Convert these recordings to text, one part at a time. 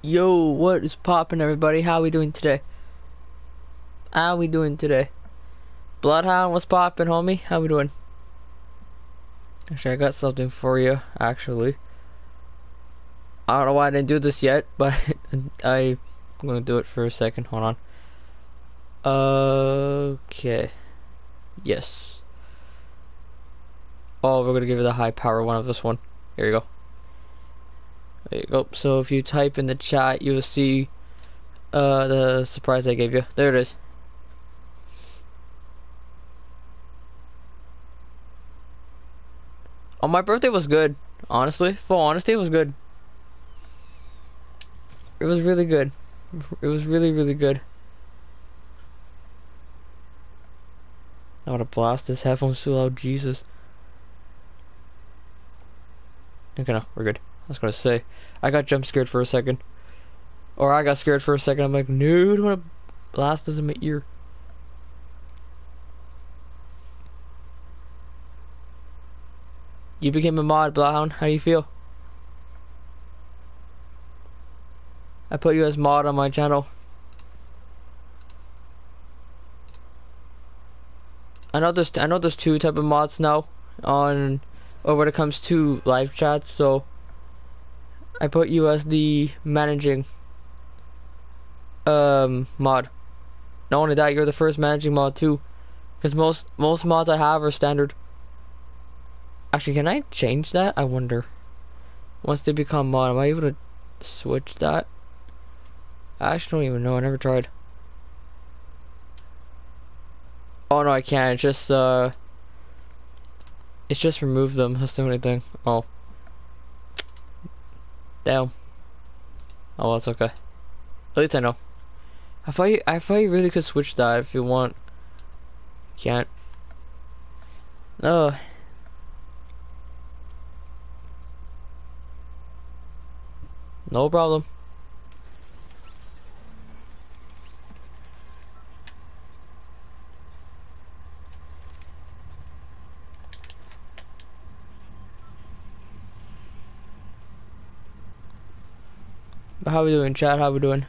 Yo, what is poppin', everybody? How we doing today? How we doing today? Bloodhound, what's poppin', homie? How we doing? Actually, I got something for you, actually. I don't know why I didn't do this yet, but I'm gonna do it for a second. Hold on. Okay. Yes. Oh, we're gonna give you the high power one of this one. Here you go. There you go. So if you type in the chat, you will see the surprise I gave you. There it is. Oh, my birthday was good. Honestly, full honesty, it was good. It was really good. It was really, really good. I want to blast this headphones too loud, Jesus. Okay, no, we're good. I was gonna say, I got jump scared for a second. Or I got scared for a second. I'm like, no, I don't want to blast this in my ear. You became a mod, Bloodhound. How do you feel? I put you as mod on my channel. I know there's two type of mods now on, or when it comes to live chats. So I put you as the managing mod. Not only that, you're the first managing mod too, because most mods I have are standard. Actually, can I change that? I wonder. Once they become mod, am I able to switch that? I actually don't even know. I never tried. Oh no, I can't. It's just remove them. That's the only thing. Oh, damn. Oh, well, it's okay. At least I know. I thought you really could switch that if you want. Can't. No. No problem. But how we doing, chat? How we doing?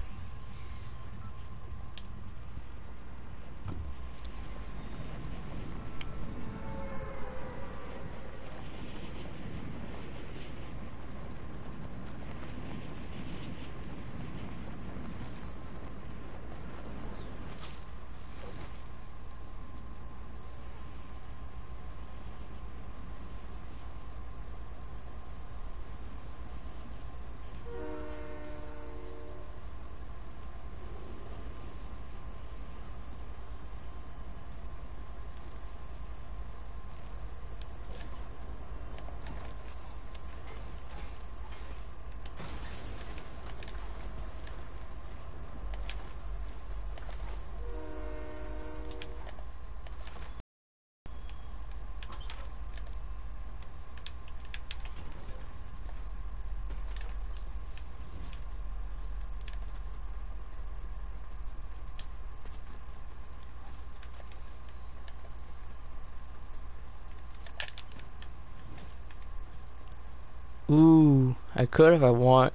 Ooh, I could if I want.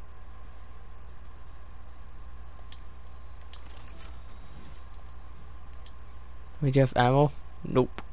Wait, do you have ammo? Nope.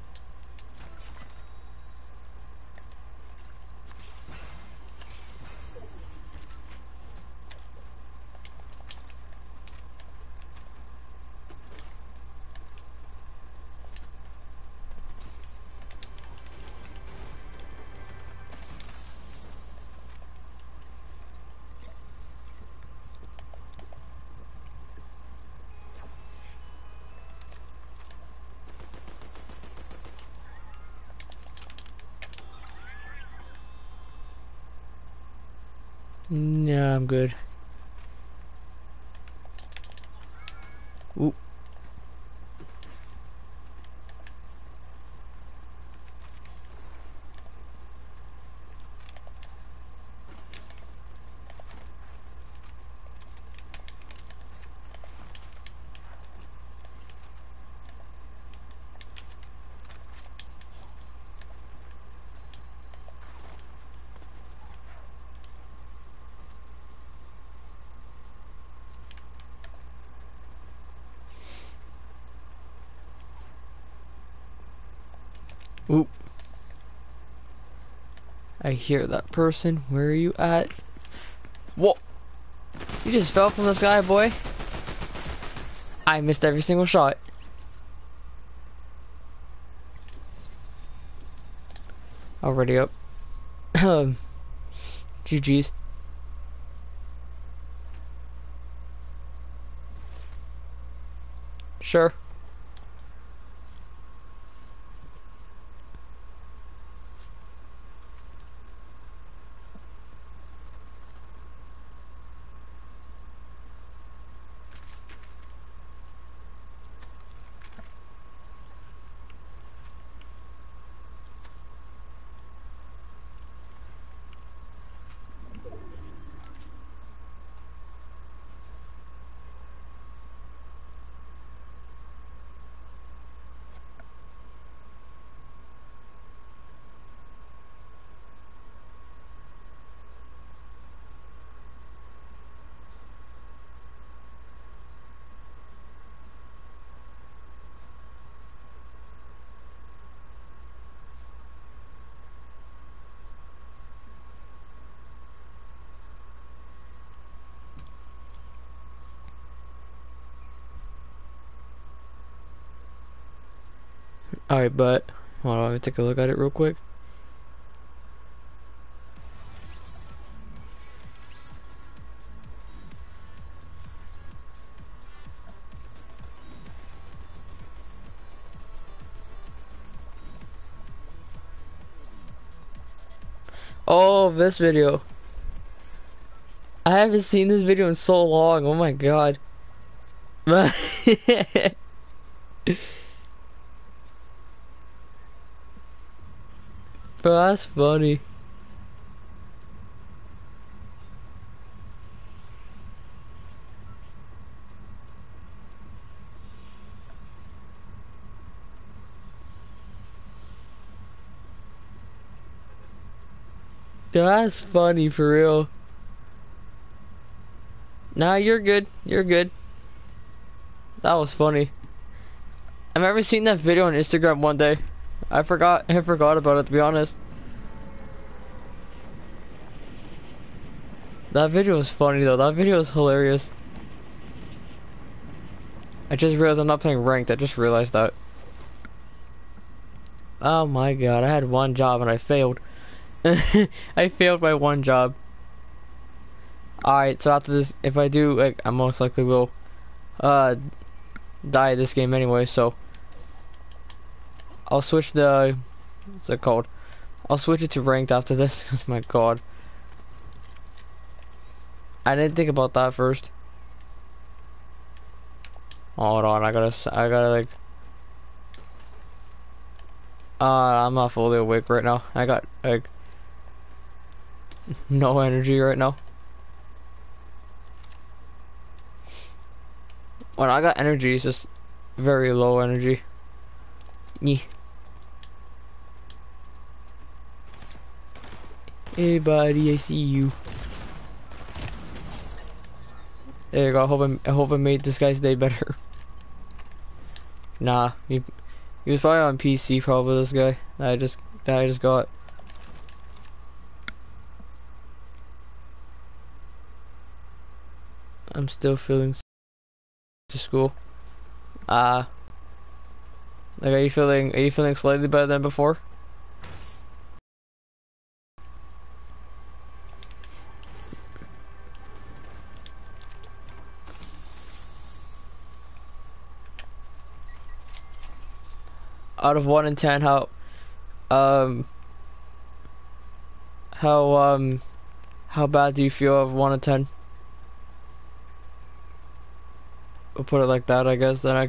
Yeah, I'm good. Ooh. Oop. I hear that person. Where are you at? Whoa! You just fell from the sky, boy. I missed every single shot. Already up. GG's. Sure. Alright, but hold on, let me take a look at it real quick. Oh, this video. I haven't seen this video in so long. Oh my god. Bro, that's funny. That's funny for real. Nah, you're good. You're good. That was funny. I've never seen that video on Instagram one day. I forgot about it, to be honest. That video was funny though. That video was hilarious. I just realized I'm not playing ranked. I just realized that. Oh my god, I had one job and I failed. I failed by one job. Alright, so after this, if I do, like, I most likely will die this game anyway, so I'll switch the, what's it called? I'll switch it to ranked after this, because my god. I didn't think about that first. Hold on, I gotta like, I'm not fully awake right now. I got, like, no energy right now. When I got energy, it's just very low energy. Yeah. Hey buddy, I see you. There you go. I hope I made this guy's day better. Nah, he was probably on PC. Probably this guy that I just got. I'm still feeling to school. Like, are you feeling slightly better than before? Out of 1 in 10, how bad do you feel of 1 in 10? We'll put it like that, I guess, then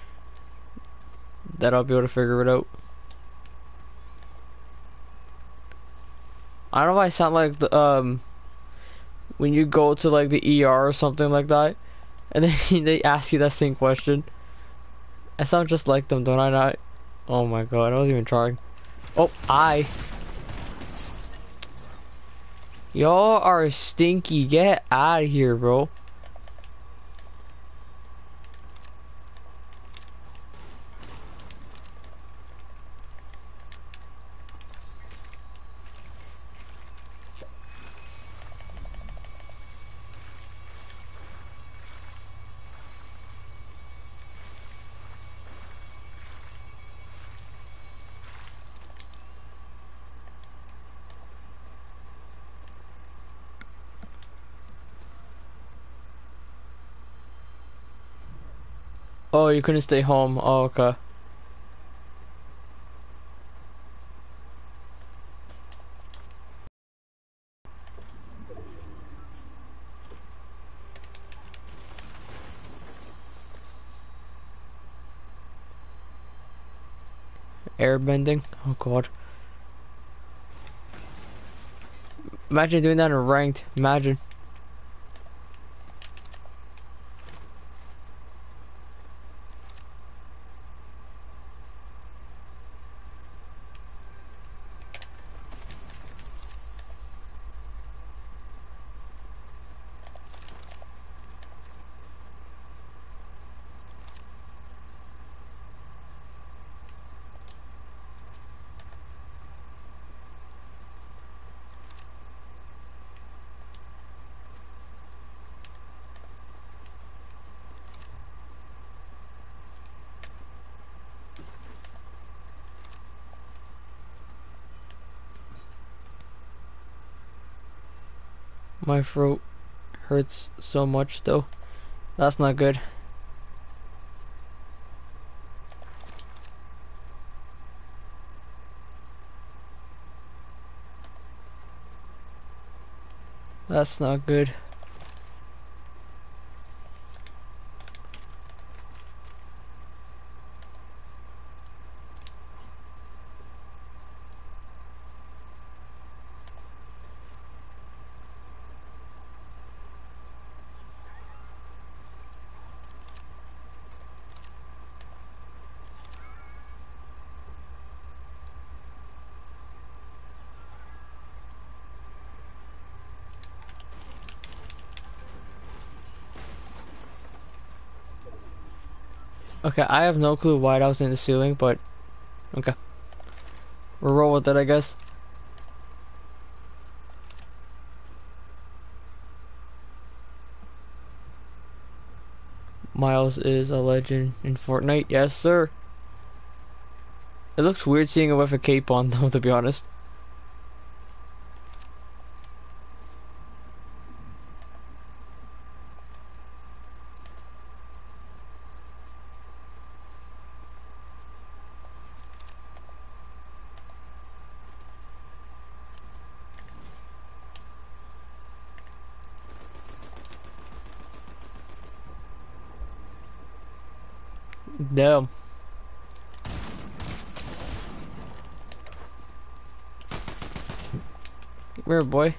I'll be able to figure it out. I don't know why I sound like the, when you go to like the ER or something like that, and then they ask you that same question. I sound just like them, don't I not? Oh my god, I wasn't even trying. Oh, y'all are stinky. Get out of here, bro. Oh, you couldn't stay home. Oh, okay. Airbending. Oh god. Imagine doing that in ranked. Imagine. My throat hurts so much though. That's not good. That's not good. Okay, I have no clue why that was in the ceiling, but okay. We'll roll with it, I guess. Miles is a legend in Fortnite. Yes, sir. It looks weird seeing him with a cape on, though, to be honest. Damn. Come here, boy.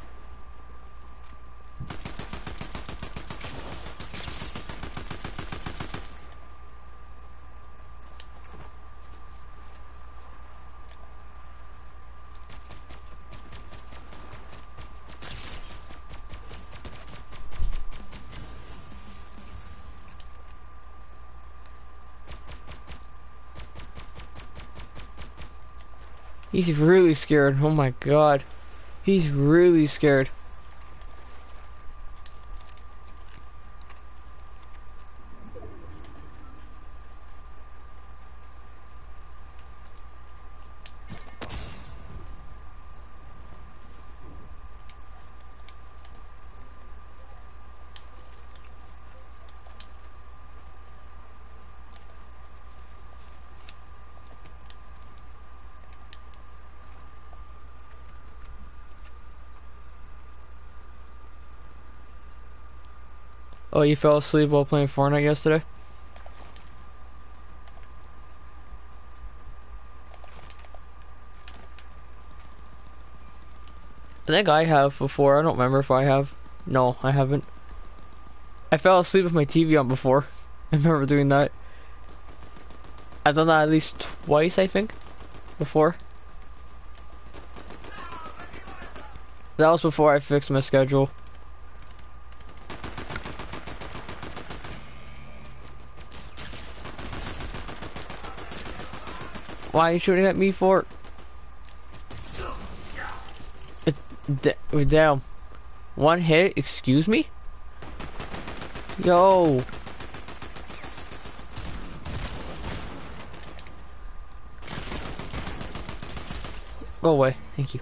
He's really scared. Oh my god. He's really scared. Oh, you fell asleep while playing Fortnite yesterday? I think I have before. I don't remember if I have. No, I haven't. I fell asleep with my TV on before. I remember doing that. I've done that at least twice, I think, before. That was before I fixed my schedule. Why are you shooting at me for? Damn. One hit, excuse me? Yo. Go away, thank you.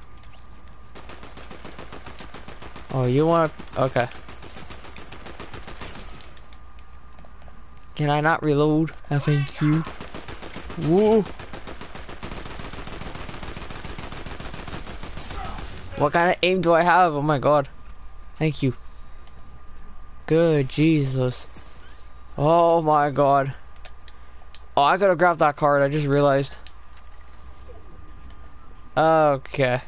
Oh, you want? Okay. Can I not reload? Thank you. Woo! What kind of aim do I have? Oh my god. Thank you. Good Jesus. Oh my god. Oh, I gotta grab that card, I just realized. Okay.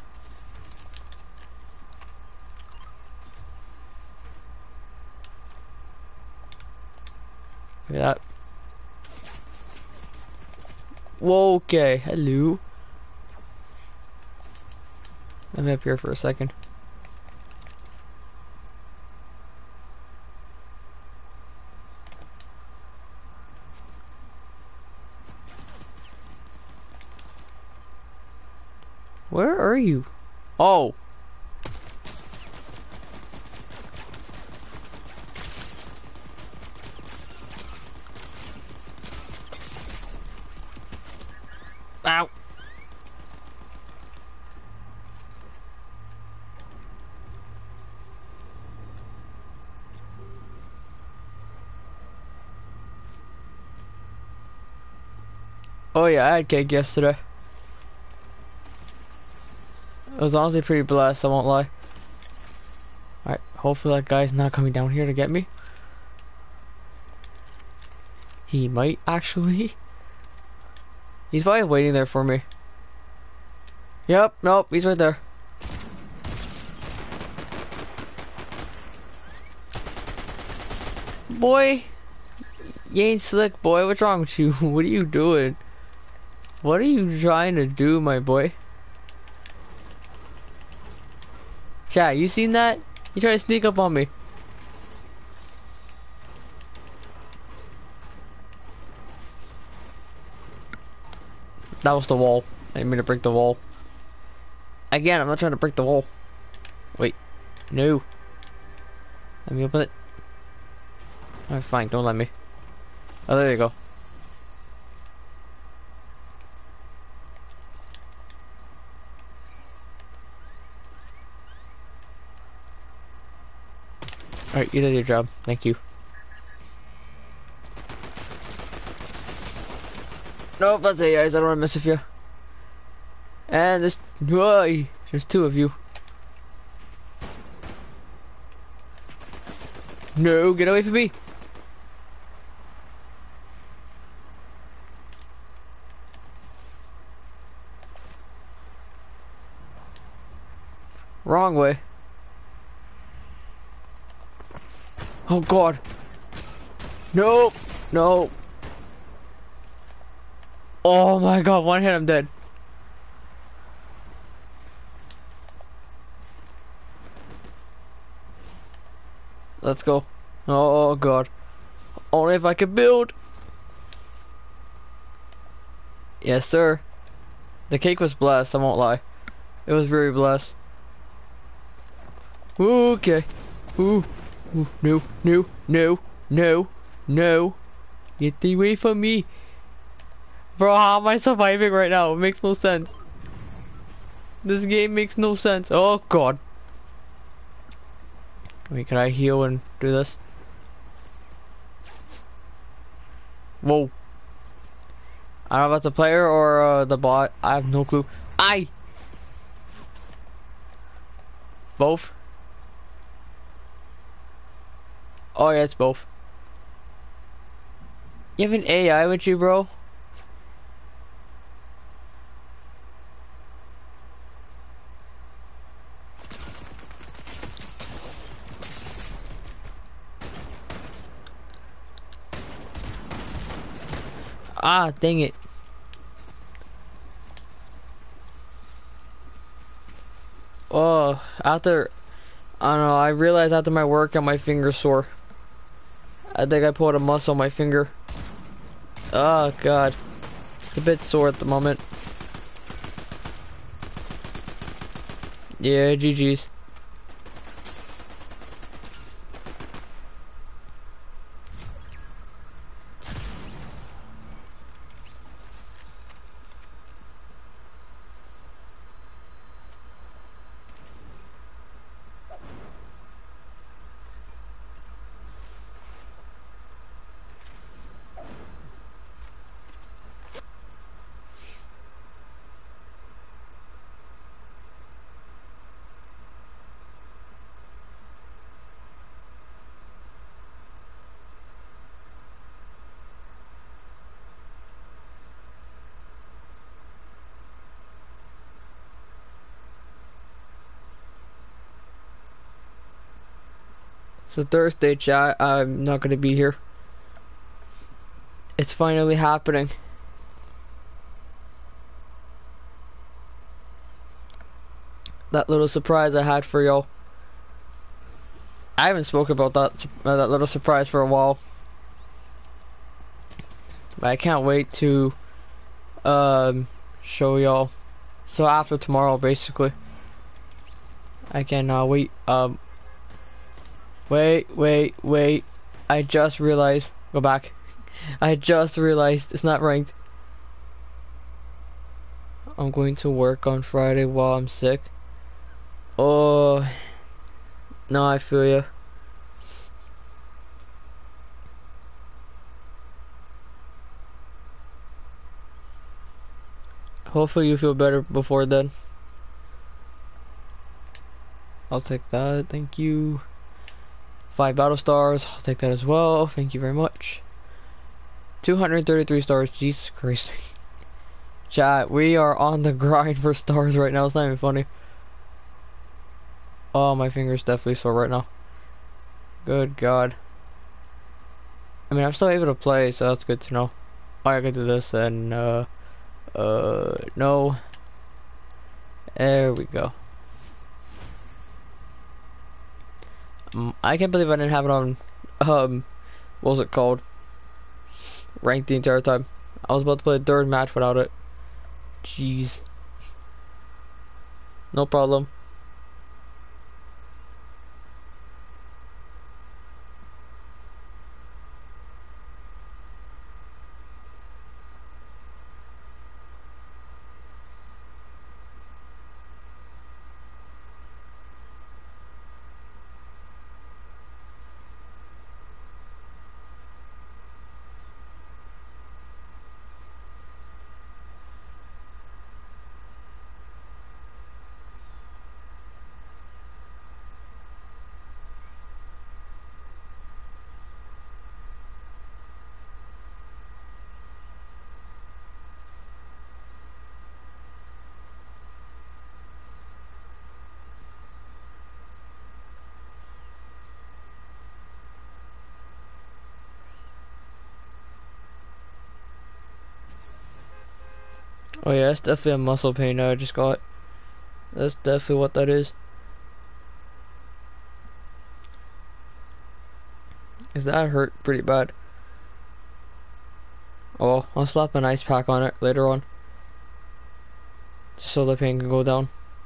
Look at that. Whoa, okay, hello. Let me up here for a second. Where are you? Oh. Ow. Oh yeah, I had cake yesterday. It was honestly pretty blessed, I won't lie. Alright, hopefully that guy's not coming down here to get me. He might actually. He's probably waiting there for me. Yep, nope, he's right there. Boy, you ain't slick, boy. What's wrong with you? What are you doing? What are you trying to do, my boy? Chat, you seen that? You trying to sneak up on me. That was the wall. I didn't mean to break the wall. Again, I'm not trying to break the wall. Wait. No. Let me open it. Alright, fine. Don't let me. Oh, there you go. Alright, you did your job. Thank you. Nope, that's it, guys. I don't want to mess with you. And there's two of you. No, get away from me. Wrong way. Oh god. Nope. No. Oh my god, one hit, I'm dead. Let's go. Oh god. Only if I could build. Yes, sir. The cake was blessed, I won't lie. It was very blessed. Okay. Ooh. Ooh. No, no, no, no, no. Get away from me. Bro, how am I surviving right now? It makes no sense. This game makes no sense. Oh god. Wait, can I heal and do this? Whoa. I don't know if that's a player or the bot. I have no clue. Aye! Both? Oh yeah, it's both. You have an AI with you, bro? Ah, dang it. Oh, I don't know, I realized after my workout my finger's sore. I think I pulled a muscle on my finger. Oh god. It's a bit sore at the moment. Yeah, GG's. So Thursday, chat, I'm not gonna be here. It's finally happening. That little surprise I had for y'all. I haven't spoken about that little surprise for a while. But I can't wait to show y'all. So after tomorrow, basically. I cannot wait. Wait. I just realized. Go back. I just realized it's not ranked. I'm going to work on Friday while I'm sick. Oh, no, I feel you. Hopefully you feel better before then. I'll take that, thank you. 5 battle stars, I'll take that as well, thank you very much. 233 stars, Jesus Christ. Chat, we are on the grind for stars right now, it's not even funny. Oh, my finger's definitely sore right now. Good God. I mean, I'm still able to play, so that's good to know. Alright, I can do this, and, no. There we go. I can't believe I didn't have it on, what was it called? Ranked the entire time. I was about to play a third match without it. Jeez. No problem. Oh yeah, that's definitely a muscle pain I just got. That's definitely what that is. Cause that hurt pretty bad. Oh, I'll slap an ice pack on it later on. Just so the pain can go down.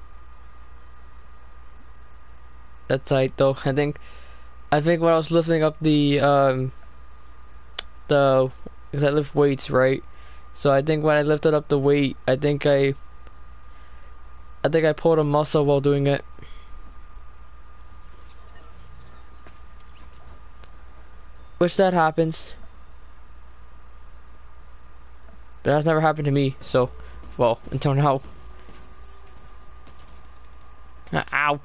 That's tight though. I think when I was lifting up because I lift weights, right? So I think when I lifted up the weight, I think I pulled a muscle while doing it. Which that happens. But that's never happened to me, so, well, until now. Ow.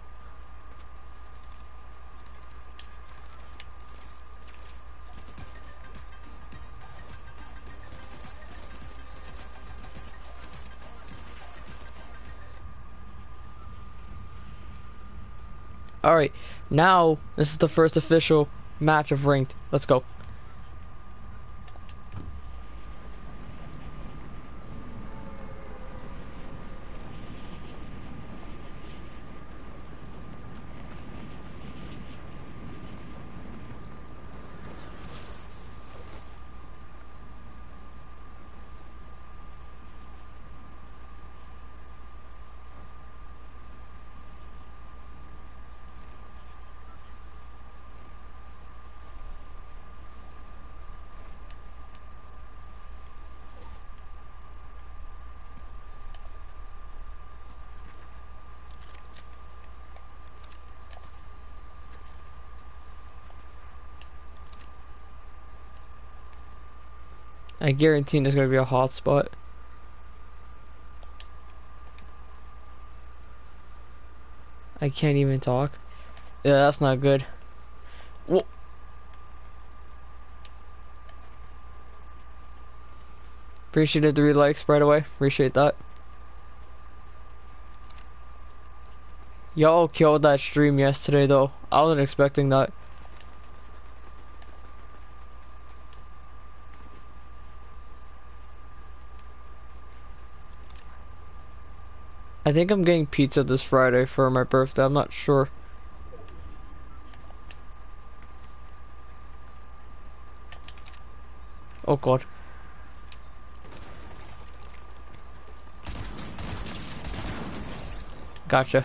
Alright, now this is the first official match of ranked. Let's go. I guarantee there's gonna be a hot spot. I can't even talk. Yeah, that's not good. Whoa. Appreciated the 3 likes right away. Appreciate that. Y'all killed that stream yesterday though. I wasn't expecting that. I think I'm getting pizza this Friday for my birthday. I'm not sure. Oh god. Gotcha.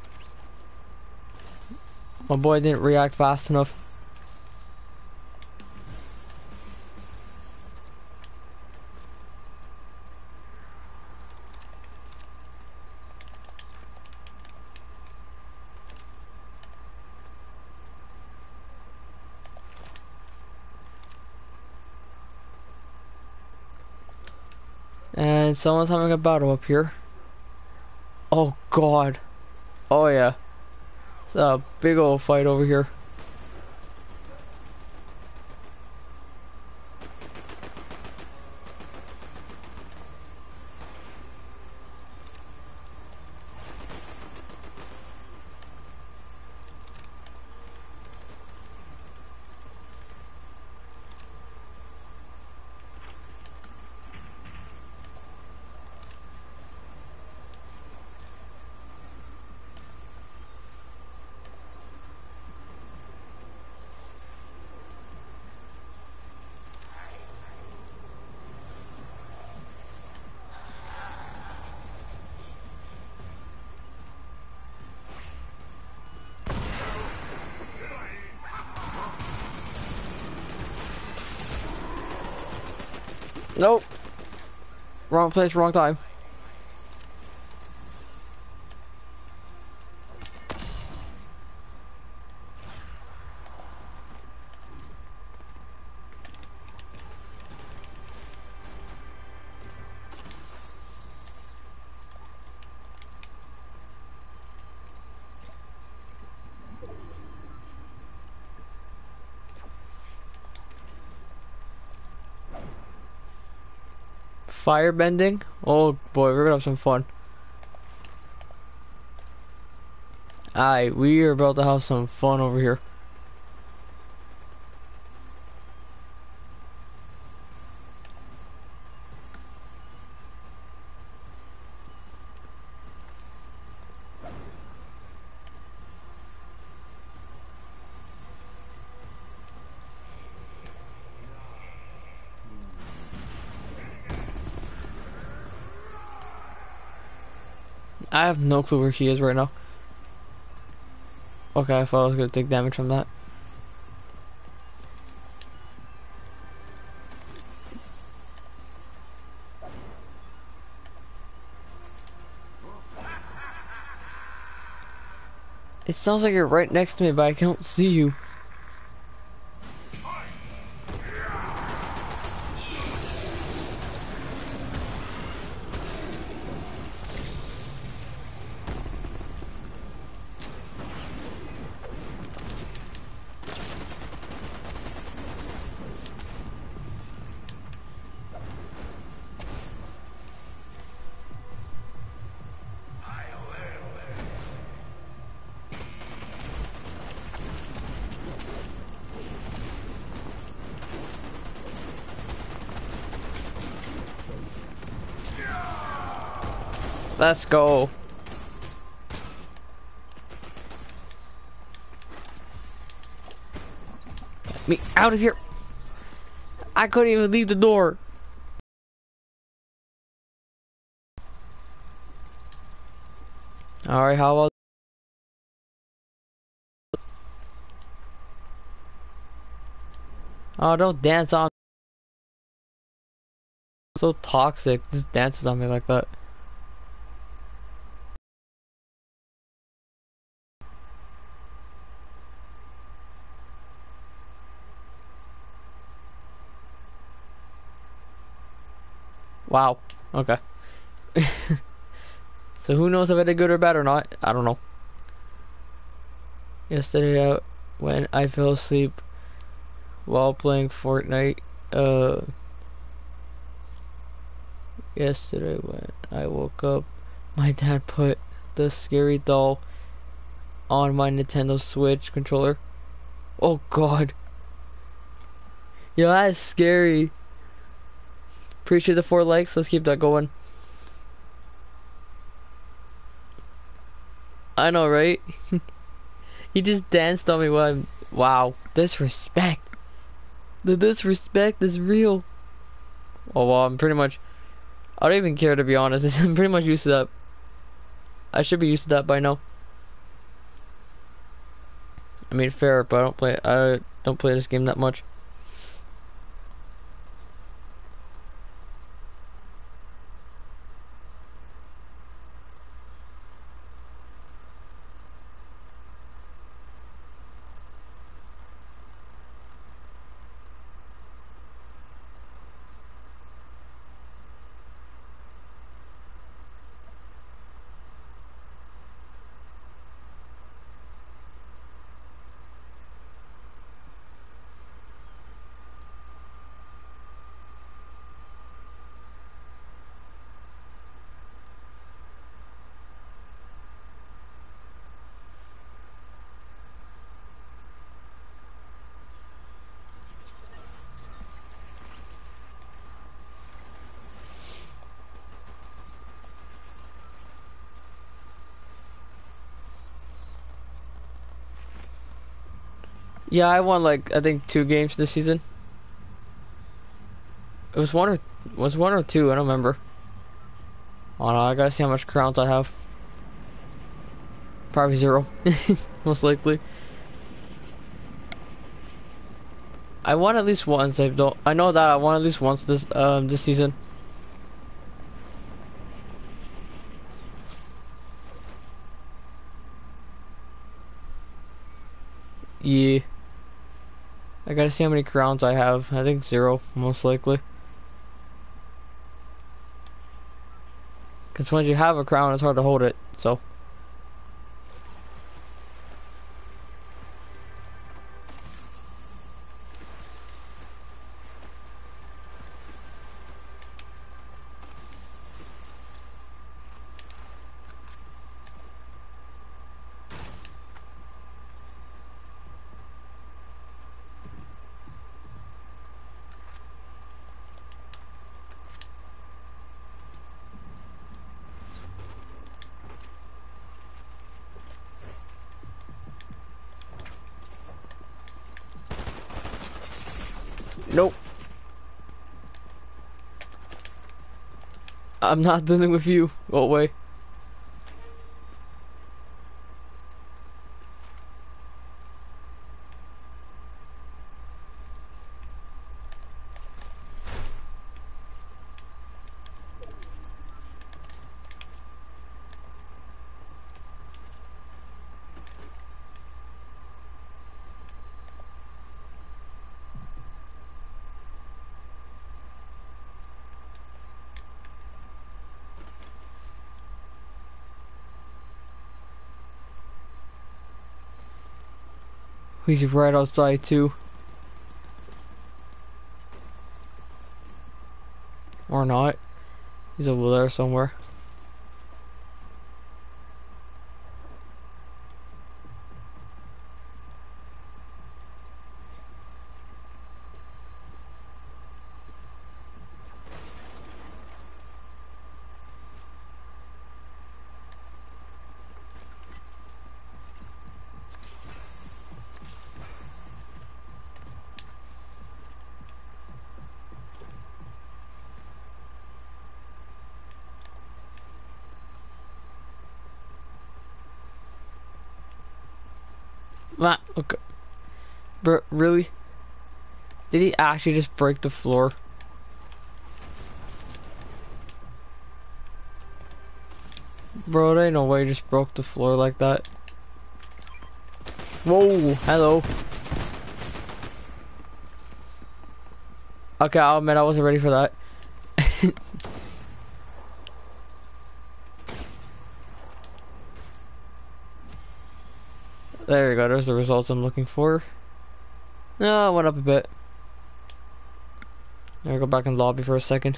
My boy didn't react fast enough. And someone's having a battle up here. Oh god. Oh yeah. It's a big old fight over here. Nope. Wrong place, wrong time. Fire bending? Oh boy, we're gonna have some fun. Aye, we are about to have some fun over here. I have no clue where he is right now. Okay, I thought I was gonna take damage from that. It sounds like you're right next to me, but I can't see you. Let's go. Get me out of here. I couldn't even leave the door. Alright, how about... Oh, don't dance on... So toxic, just dances on me like that. Wow. Okay. So who knows if I did good or bad or not? I don't know. Yesterday when I fell asleep while playing Fortnite, yesterday when I woke up, my dad put the scary doll on my Nintendo Switch controller. Oh god. Yo, that's scary. Appreciate the 4 likes. Let's keep that going. I know, right? He just danced on me while I'm... Wow, disrespect. The disrespect is real. Oh well, I'm pretty much... I don't even care, to be honest. I'm pretty much used to that. I should be used to that by now. I mean, fair, but I don't play this game that much. Yeah, I won like I think 2 games this season. It was one or two. I don't remember. Oh no, I gotta see how much crowns I have. Probably 0, most likely. I won at least once. I know that I won at least once this season. Yeah. I gotta see how many crowns I have. I think 0, most likely. Because once you have a crown, it's hard to hold it. So. Nope. I'm not dealing with you. Go away. He's right outside too. Or not. He's over there somewhere. Okay. Bro, really? Did he actually just break the floor? Bro, there ain't no way he just broke the floor like that. Whoa, hello. Okay, I'll admit I wasn't ready for that. There we go, there's the results I'm looking for. No, I went up a bit. Let me go back in lobby for a second.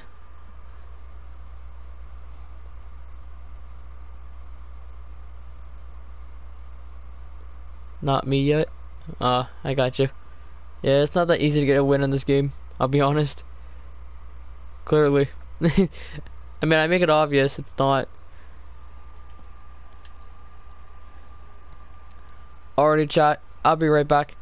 Not me yet. I got you. Yeah, it's not that easy to get a win in this game, I'll be honest. Clearly. I mean, I make it obvious, it's not. Already, chat. I'll be right back.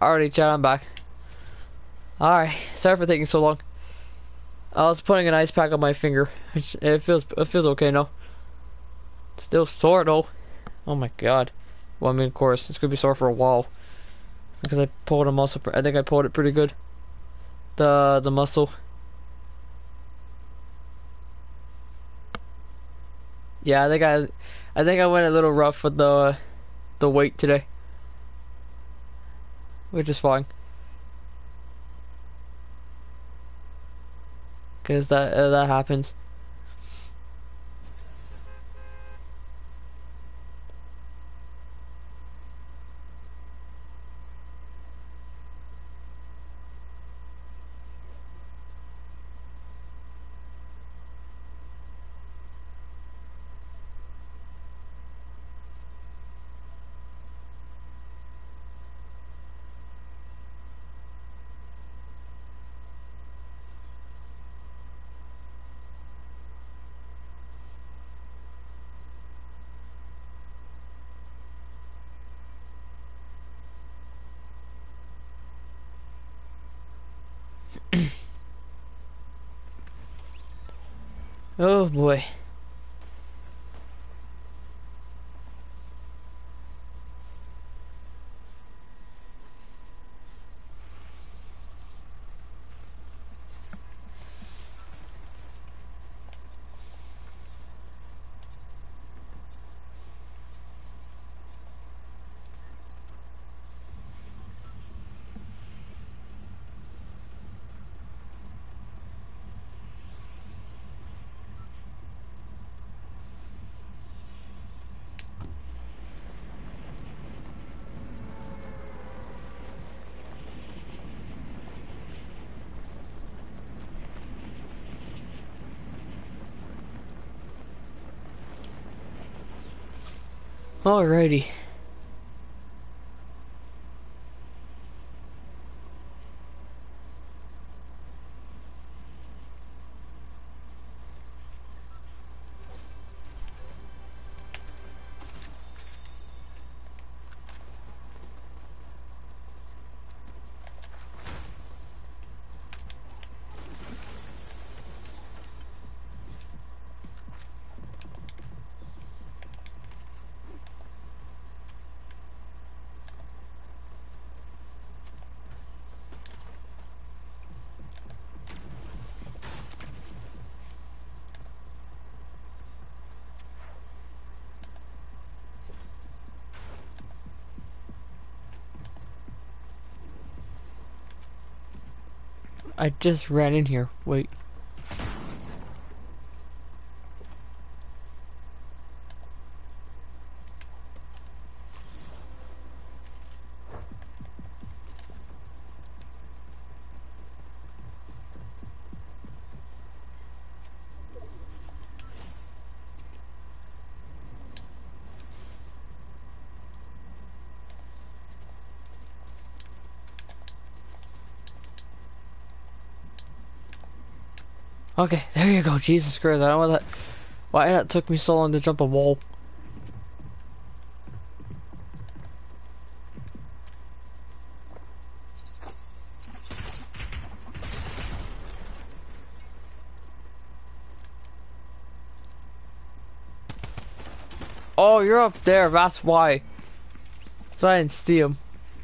Alrighty, chat, I'm back. Alright, sorry for taking so long. I was putting an ice pack on my finger. It feels okay now. Still sore though. Oh my god. Well, I mean, of course, it's gonna be sore for a while because I pulled a muscle. I think I pulled it pretty good. The muscle. Yeah, I think I went a little rough with the weight today, which is fine. Cause that happens. Oh boy. Alrighty. I just ran in here. Wait. Okay, there you go. Jesus Christ, I don't know why that took me so long to jump a wall. Oh, you're up there. That's why. So I didn't see him.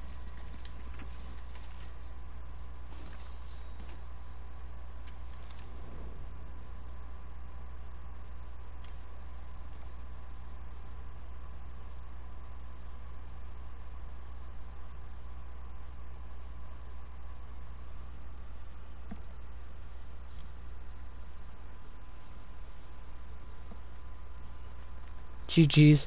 GG's.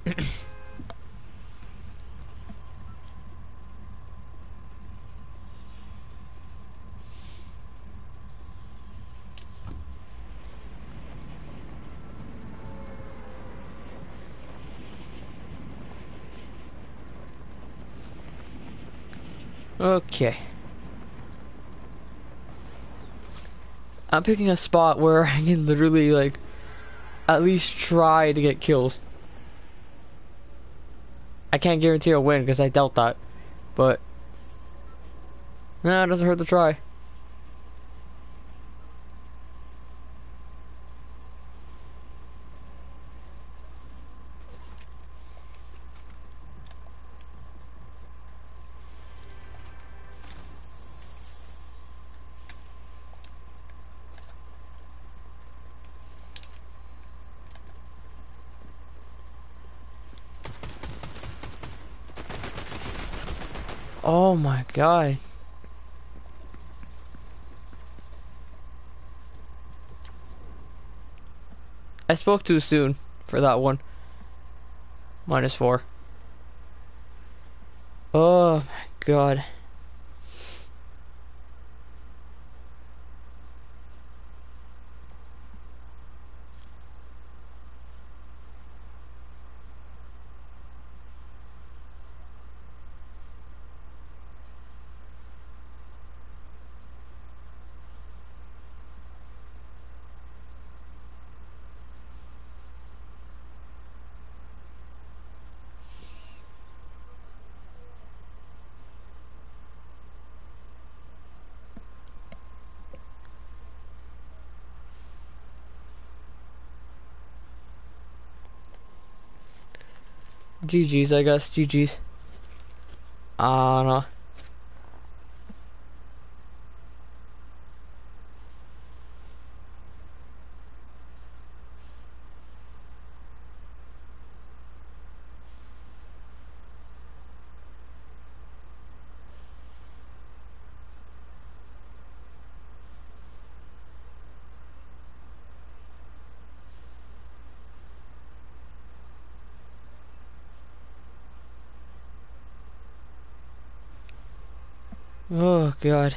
Okay. I'm picking a spot where I can literally, like, at least try to get kills. I can't guarantee I'll win because I doubt that. But, no, it doesn't hurt to try. Oh my god. I spoke too soon for that one. -4. Oh my god. GG's, I guess. GG's. No. Oh god.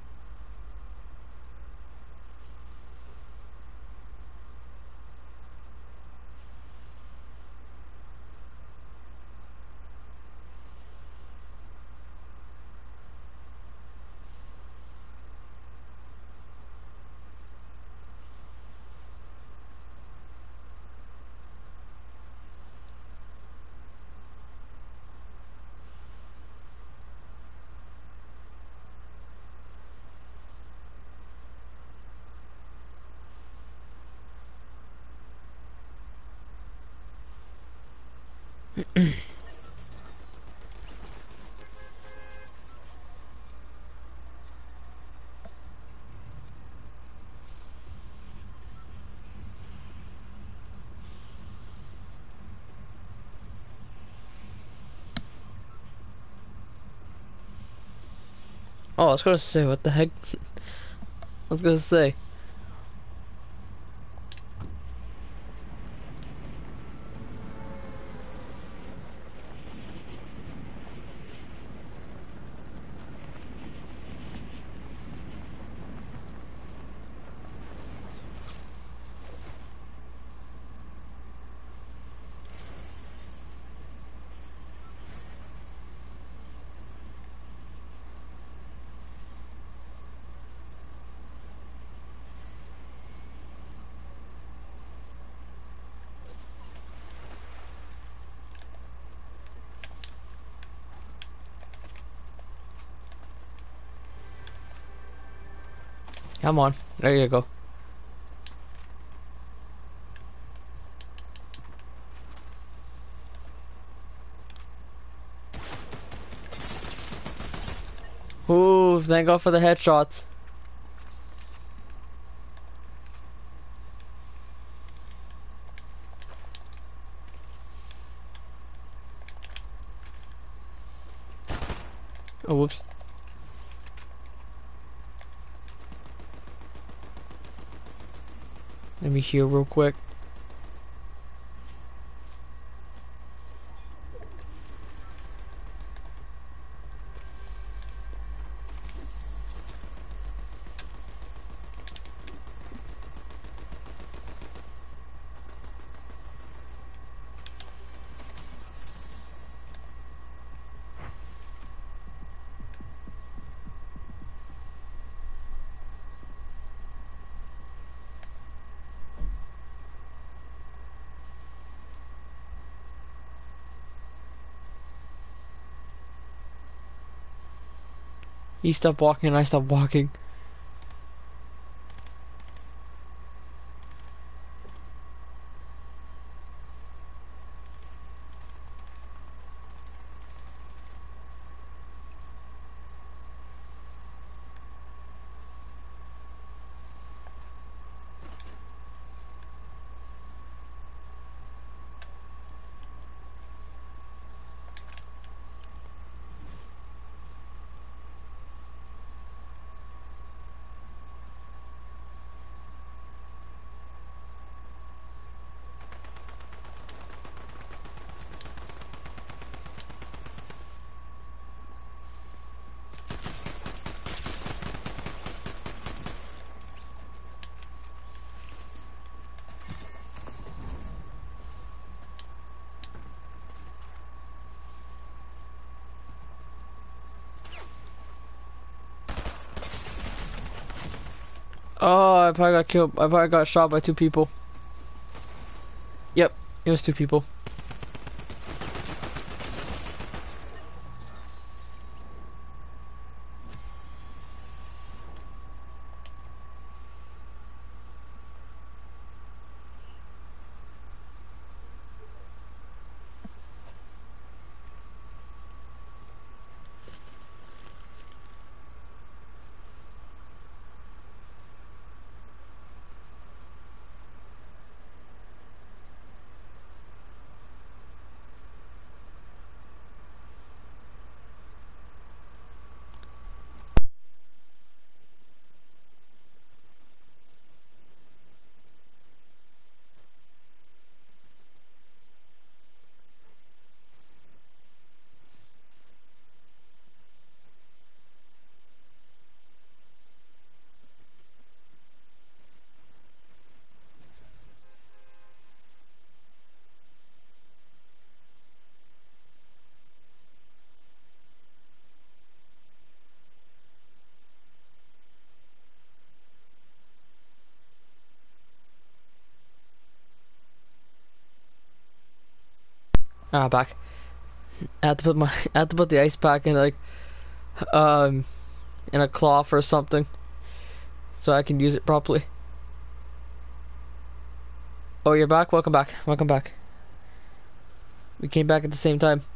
Oh, I was gonna say, what the heck? I was gonna say. Come on, there you go. Ooh, thank God for the headshots. Oh, whoops. Let me heal real quick. He stopped walking and I stopped walking. Oh, I probably got killed. I probably got shot by 2 people. Yep, it was 2 people. Ah, back. I had to put the ice pack in like um in a cloth or something so I can use it properly. Oh, you're back? Welcome back. Welcome back. We came back at the same time.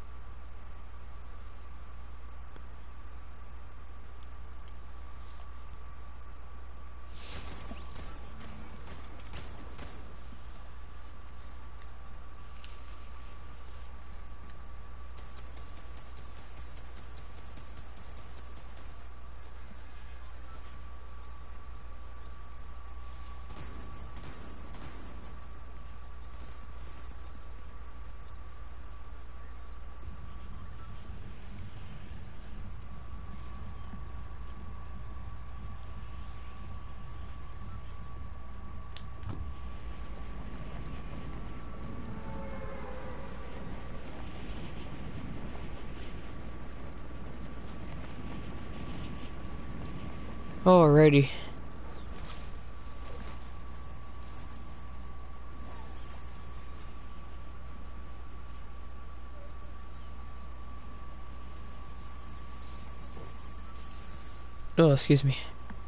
Alrighty. Oh, excuse me.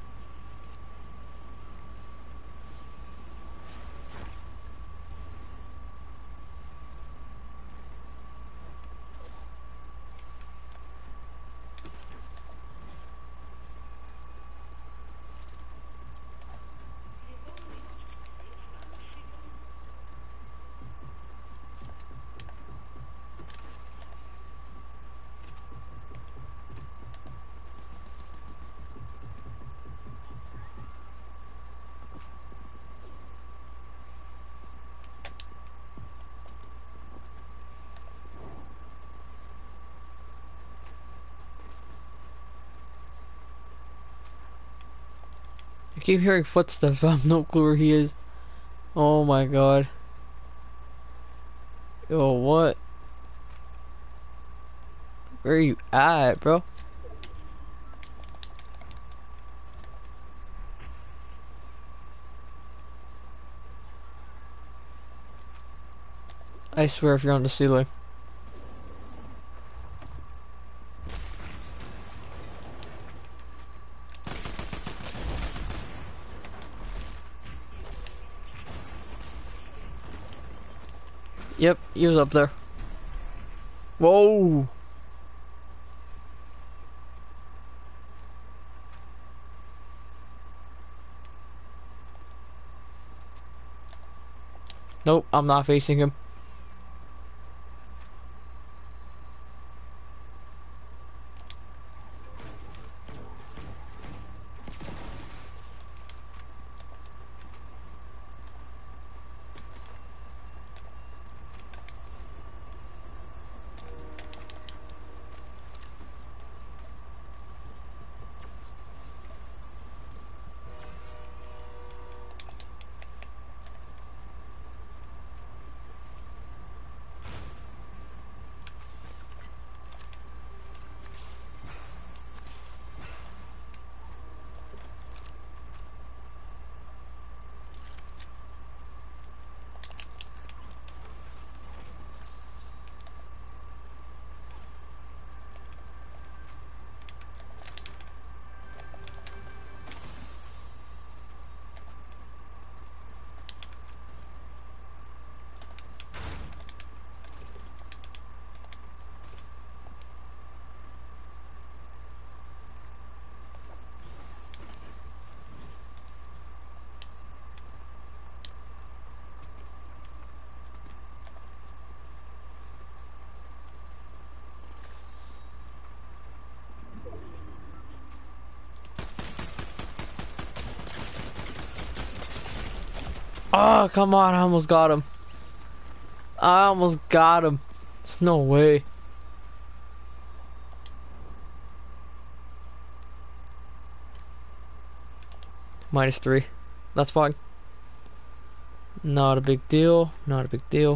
I keep hearing footsteps, but I have no clue where he is. Oh my god. Yo, what? Where are you at, bro? I swear if you're on the ceiling. Yep, he was up there. Whoa! Nope, I'm not facing him. Oh, come on, I almost got him. I almost got him. There's no way. -3. That's fine. Not a big deal. Not a big deal.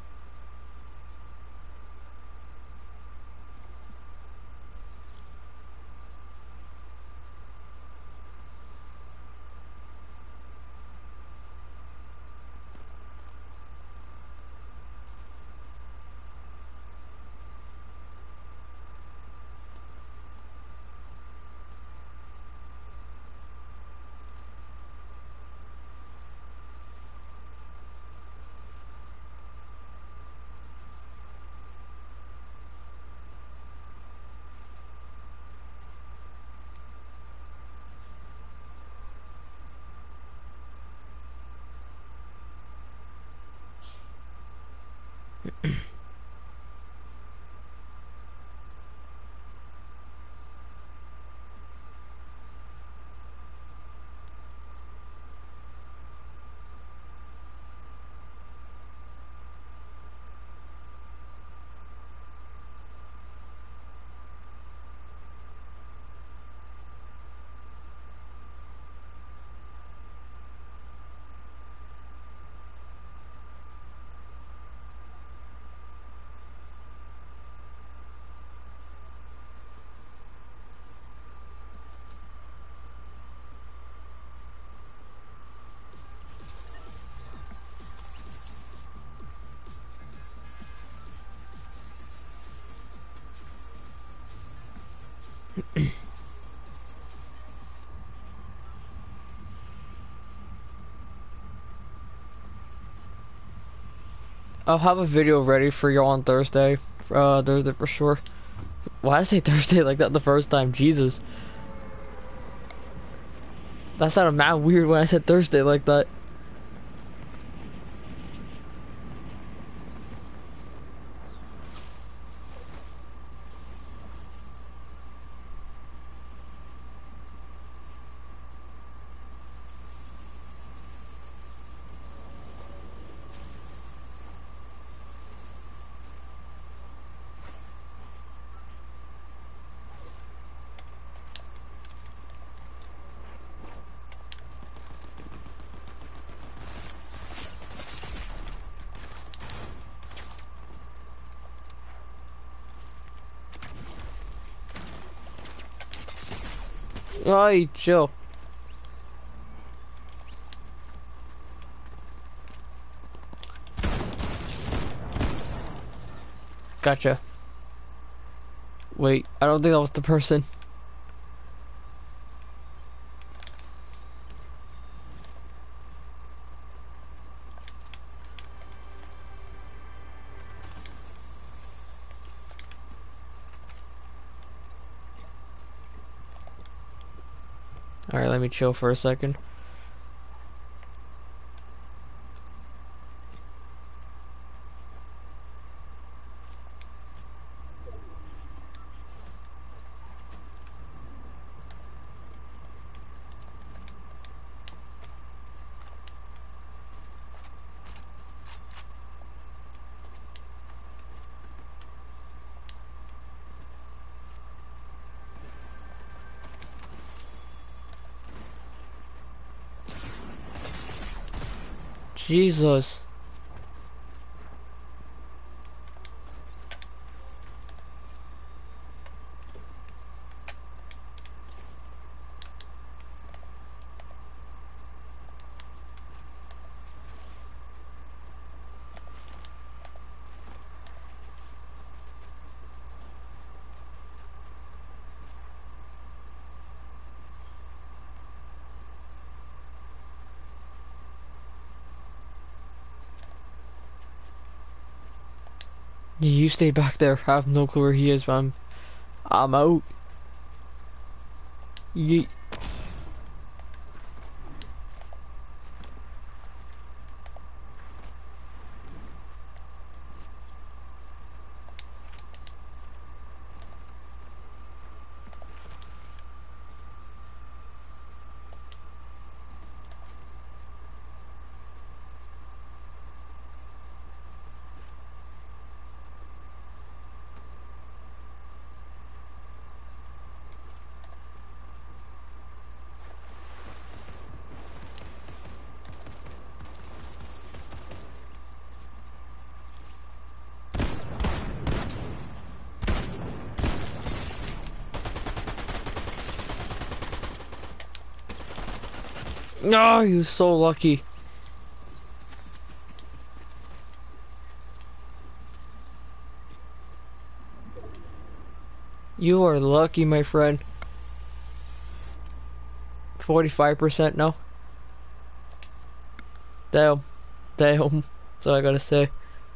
I'll have a video ready for you on Thursday. Thursday for sure. Why did I say Thursday like that the first time? Jesus. That sounded mad weird when I said Thursday like that. Alright, chill. Gotcha. Wait, I don't think that was the person. Alright, let me chill for a second. Jesus. You stay back there. I have no clue where he is, man. I'm out. Yeet. No, you're so lucky. You are lucky, my friend. 45% now. Damn. Damn. That's all I gotta say.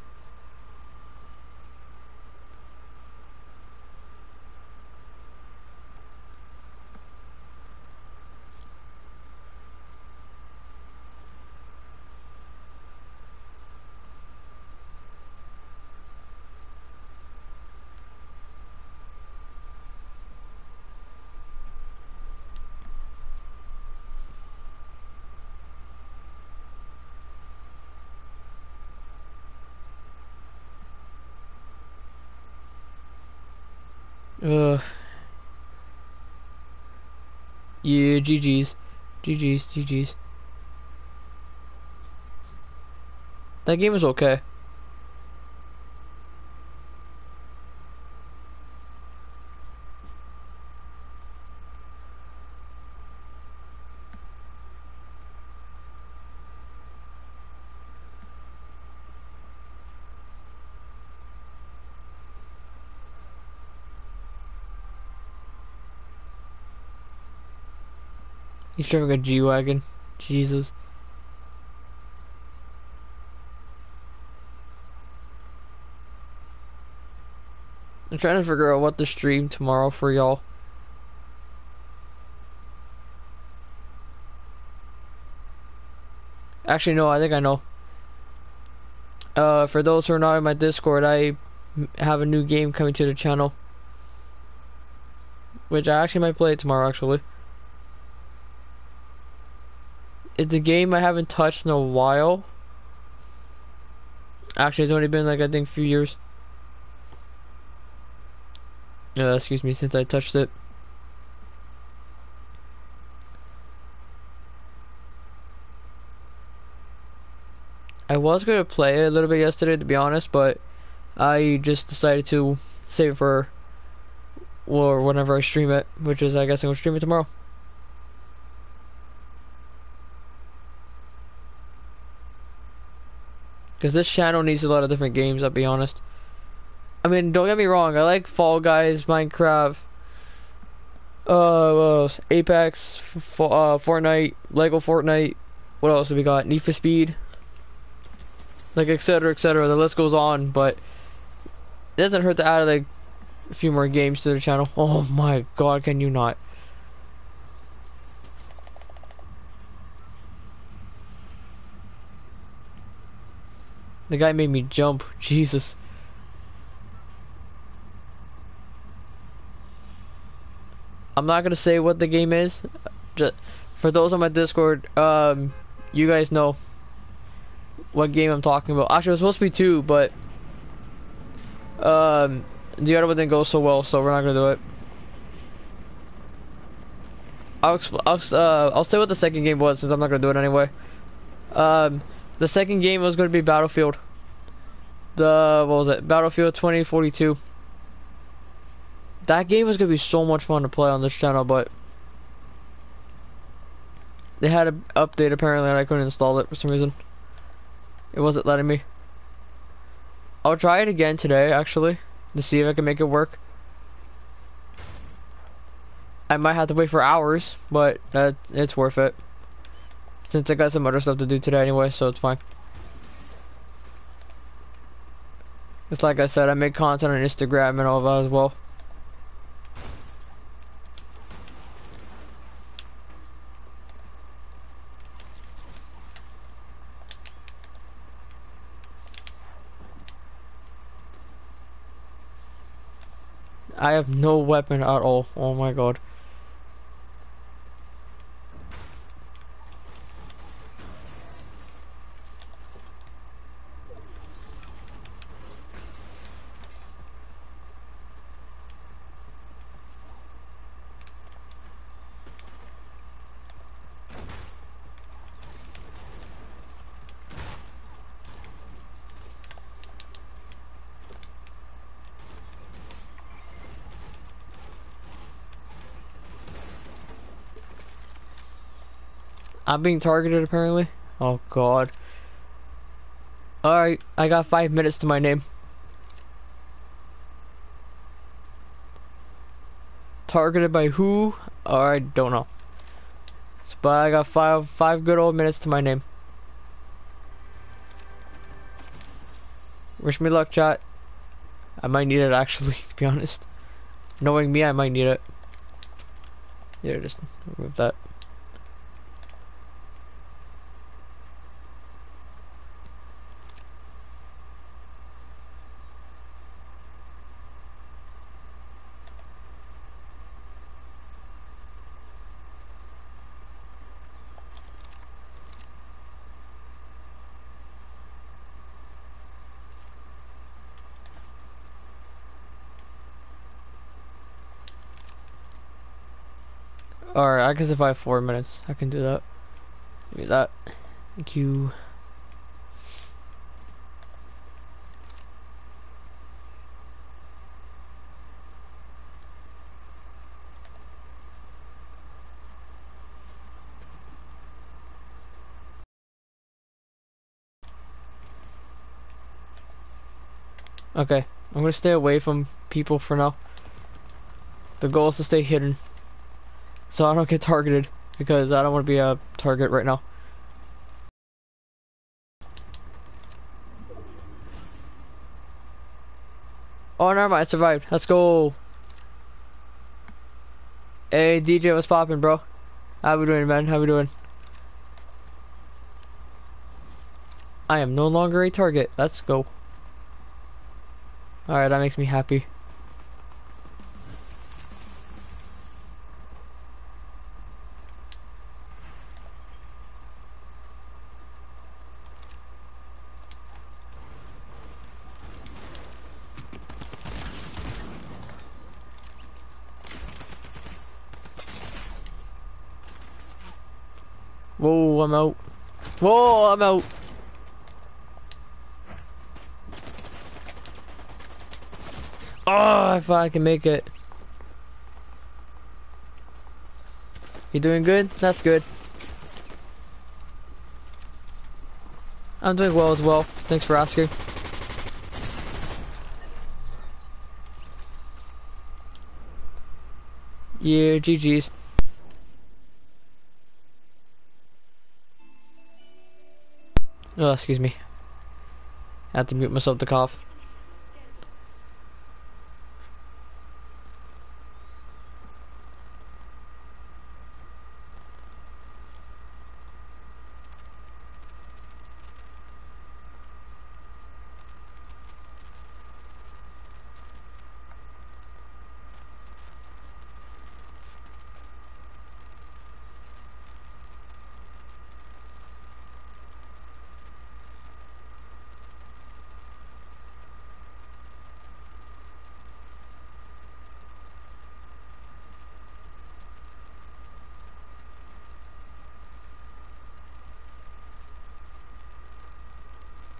Ugh. Yeah, GG's. GG's, GG's. That game was okay. He's driving a G-Wagon. Jesus. I'm trying to figure out what to stream tomorrow for y'all. Actually, no, I think I know. For those who are not in my Discord, I have a new game coming to the channel. Which I actually might play it tomorrow, actually. It's a game I haven't touched in a while. Actually, it's only been like, I think, a few years. Excuse me, since I touched it. I was gonna play it a little bit yesterday, to be honest, but I just decided to save it for, or whenever I stream it, which is, I guess I'm gonna stream it tomorrow. Because this channel needs a lot of different games, I'll be honest. I mean, don't get me wrong, I like Fall Guys, Minecraft, what else? Apex, Fortnite, Lego Fortnite, what else have we got? Need for Speed, like, etc, etc, the list goes on, but it doesn't hurt to add, like, a few more games to the channel. Oh my god, can you not? The guy made me jump. Jesus. I'm not gonna say what the game is. Just for those on my Discord, you guys know what game I'm talking about. Actually, it was supposed to be two, but the other one didn't go so well, so we're not gonna do it. I'll say what the second game was since I'm not gonna do it anyway. The second game was gonna be Battlefield. What was it? Battlefield 2042. That game was gonna be so much fun to play on this channel, but they had an update apparently and I couldn't install it for some reason. It wasn't letting me. I'll try it again today actually to see if I can make it work. I might have to wait for hours, but it's worth it. Since I got some other stuff to do today anyway, so it's fine. It's like I said, I make content on Instagram and all that as well. I have no weapon at all. Oh my god. I'm being targeted apparently. Oh god. Alright, I got 5 minutes to my name. Targeted by who? I don't know. But I got five good old minutes to my name. Wish me luck, chat. I might need it actually, to be honest. Knowing me, I might need it. Yeah, just remove that. Alright, I guess if I have 4 minutes, I can do that. Give me that. Thank you. Okay, I'm gonna stay away from people for now. The goal is to stay hidden, so I don't get targeted, because I don't want to be a target right now. Oh, never mind, I survived. Let's go. Hey, DJ, what's poppin', bro? How we doing, man? How we doing? I am no longer a target. Let's go. Alright, that makes me happy. Whoa, I'm out. Whoa, I'm out. Oh, if I can make it. You doing good? That's good. I'm doing well as well. Thanks for asking. Yeah, GG's. Oh, excuse me. I had to mute myself to cough.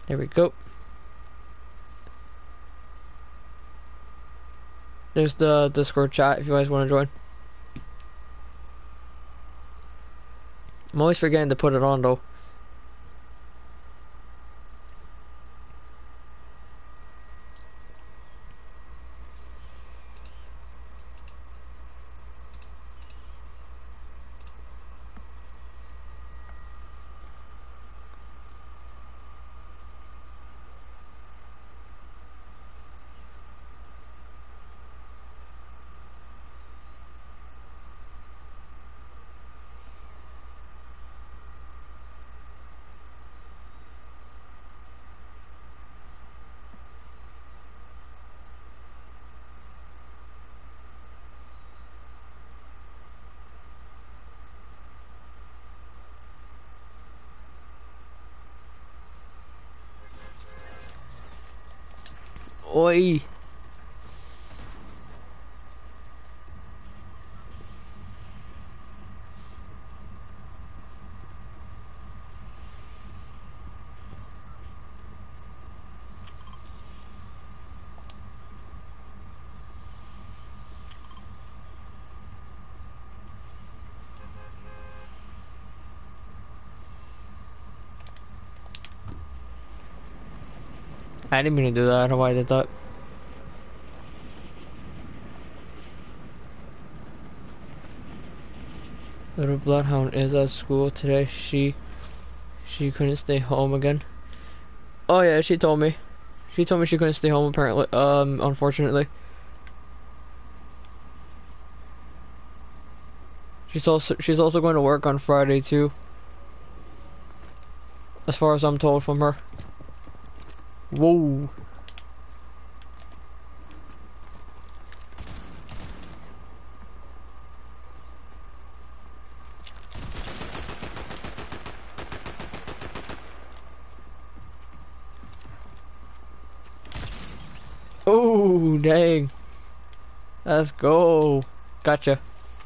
There we go. There's the Discord chat if you guys want to join. I'm always forgetting to put it on though. Oi. I didn't mean to do that. I don't know why I did that. Little Bloodhound is at school today. She couldn't stay home again. Oh yeah, she told me. She told me she couldn't stay home apparently. Unfortunately. She's also going to work on Friday too. As far as I'm told from her. Whoa. Oh, dang. Let's go. Gotcha.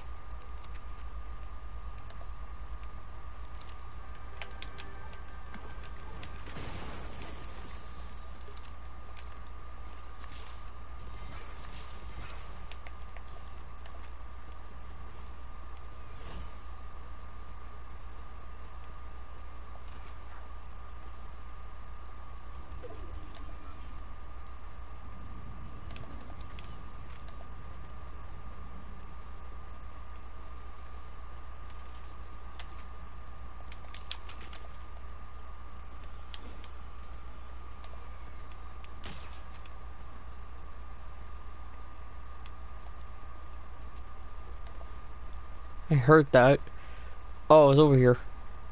I heard that. Oh, it's over here.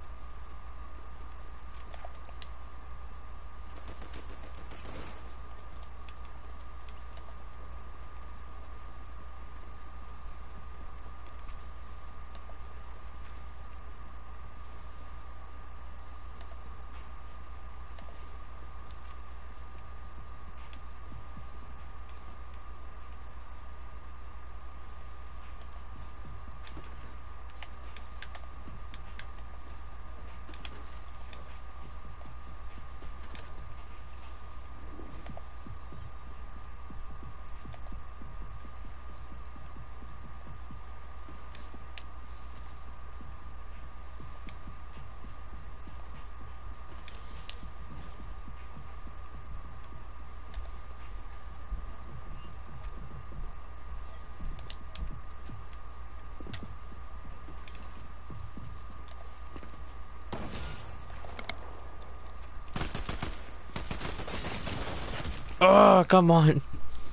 Oh, come on.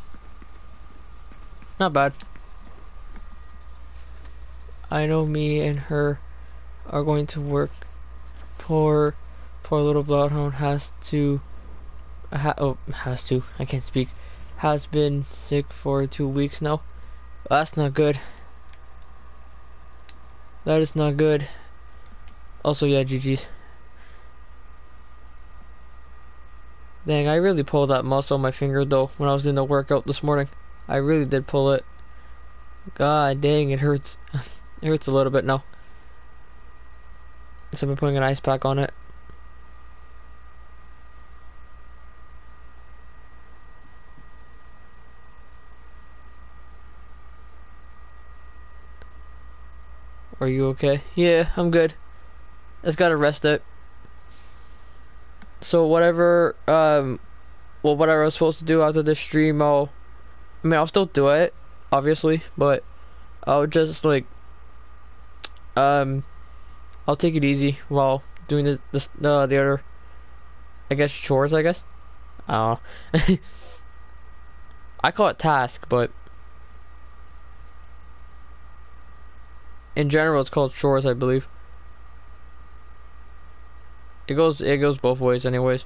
Not bad. I know me and her are going to work. Poor little Bloodhound has to. Has to. I can't speak. Has been sick for 2 weeks now. That's not good. That is not good. Also, yeah, GG's. Dang, I really pulled that muscle on my finger though when I was doing the workout this morning. I really did pull it. God dang, it hurts. It hurts a little bit now. So I've been putting an ice pack on it. Are you okay? Yeah, I'm good. Just gotta rest it. So whatever, well, whatever I was supposed to do after this stream, I mean, I'll still do it, obviously, but I'll just like, um, I'll take it easy while doing the other, I guess, chores, I guess. I don't know. I call it task, but in general, it's called chores, I believe. It goes both ways, anyways.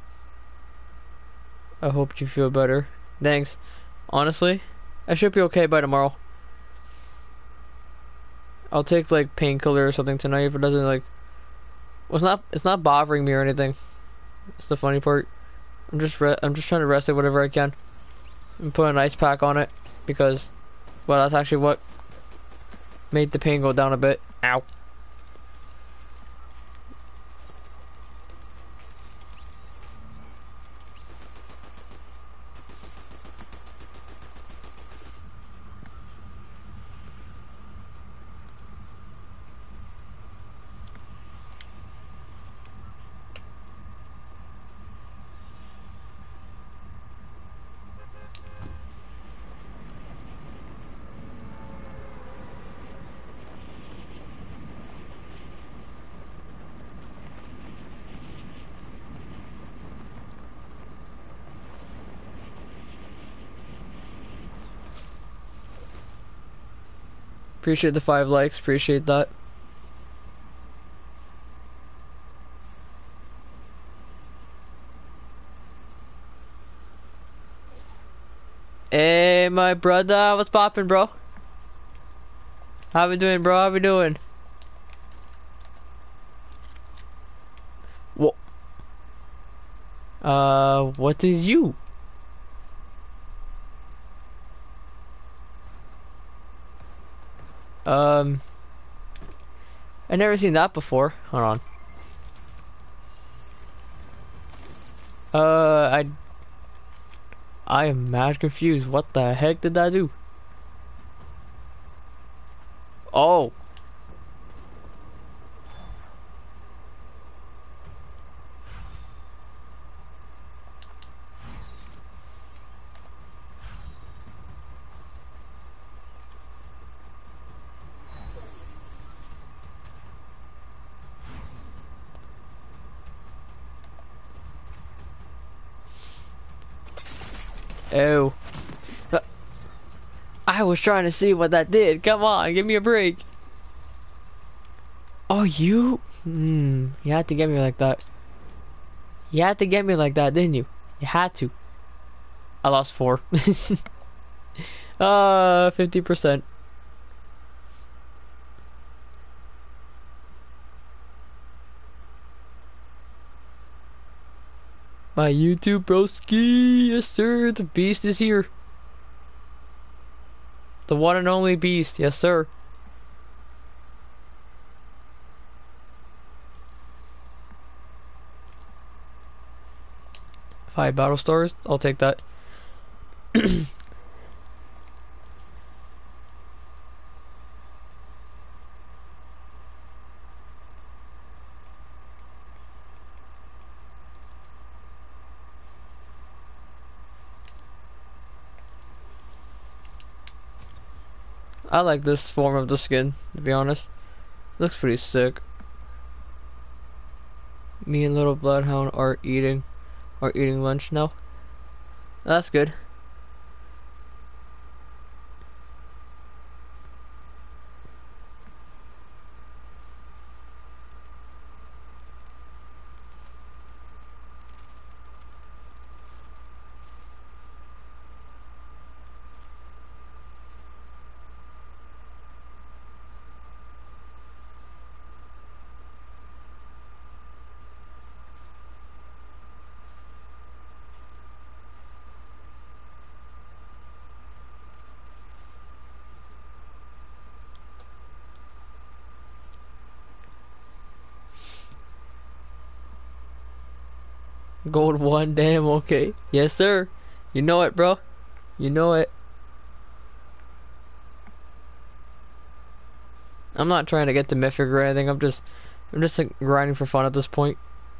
I hope you feel better. Thanks. Honestly, I should be okay by tomorrow. I'll take like painkiller or something tonight if it doesn't like. Well, it's not bothering me or anything. It's the funny part. I'm just trying to rest it whatever I can, and put an ice pack on it because, well, that's actually what made the pain go down a bit. Ow. Appreciate the 5 likes. Appreciate that. Hey, my brother, what's poppin', bro? How we doing, bro? How we doing? What? What is you? I never seen that before. Hold on. I am mad confused. What the heck did that do? Oh. Oh. I was trying to see what that did. Come on, give me a break. Oh, you? You had to get me like that. You had to get me like that, didn't you? You had to. I lost 4. 50%. My YouTube broski, yes sir, the beast is here. The one and only beast, yes sir. 5 battle stars, I'll take that. I like this form of the skin, to be honest. Looks pretty sick. Me and little bloodhound are eating lunch now. That's good. Gold 1, damn, okay. Yes, sir. You know it, bro. You know it. I'm not trying to get to mythic or anything. I'm just like, grinding for fun at this point.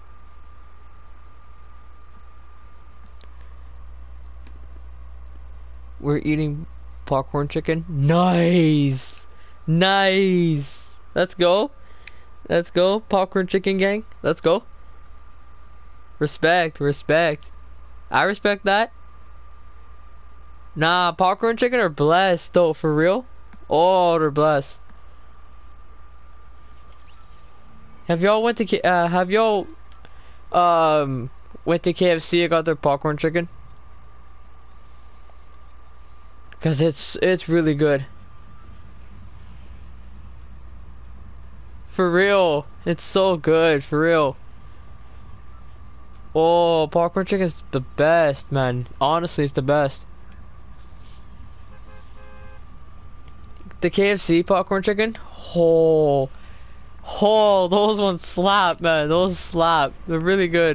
We're eating popcorn chicken. Nice, nice. Let's go. Let's go, popcorn chicken gang. Let's go. Respect, respect. I respect that. Nah, popcorn chicken are blessed though, for real. Oh, they're blessed. Have y'all went to went to KFC and got their popcorn chicken? Cause it's really good. For real, it's so good, for real. Oh, popcorn chicken is the best, man. Honestly, it's the best. The KFC popcorn chicken, oh, those ones slap, man. Those slap. They're really good.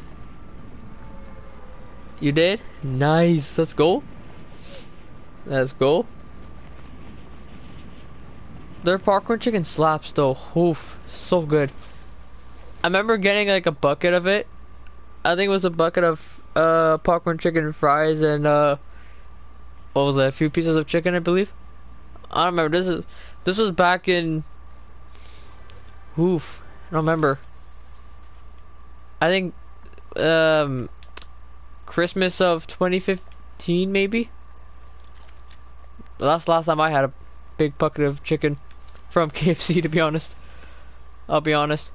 You did? Nice. Let's go. Let's go. Their popcorn chicken slaps though. Oof, so good. I remember getting like a bucket of it. I think it was a bucket of popcorn chicken fries and what was it? A few pieces of chicken, I believe. I don't remember. This was back in. Oof, I don't remember. I think Christmas of 2015 maybe. That's the last time I had a big bucket of chicken from KFC, to be honest. I'll be honest.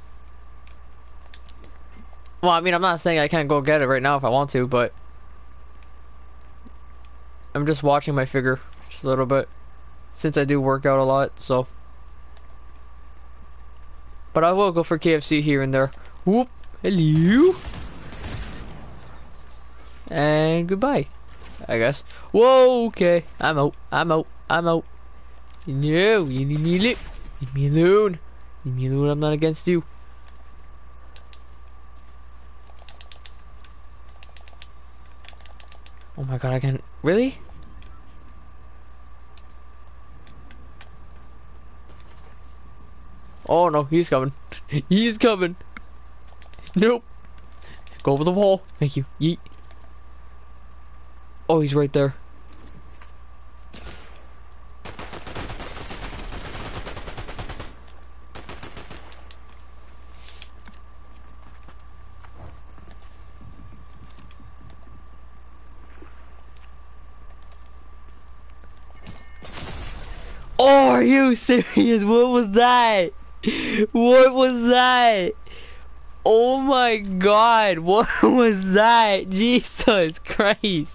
Well, I mean, I'm not saying I can't go get it right now if I want to, but I'm just watching my figure just a little bit since I do work out a lot, so. But I will go for KFC here and there. Whoop, hello. And goodbye, I guess. Whoa, okay. I'm out. No, you leave me alone. Leave me alone, I'm not against you. Oh my god, I can't. Really? Oh no, he's coming. He's coming. Nope. Go over the wall. Thank you. Yeet. Oh, he's right there. Oh, are you serious? What was that? What was that? Oh my god, what was that? Jesus Christ.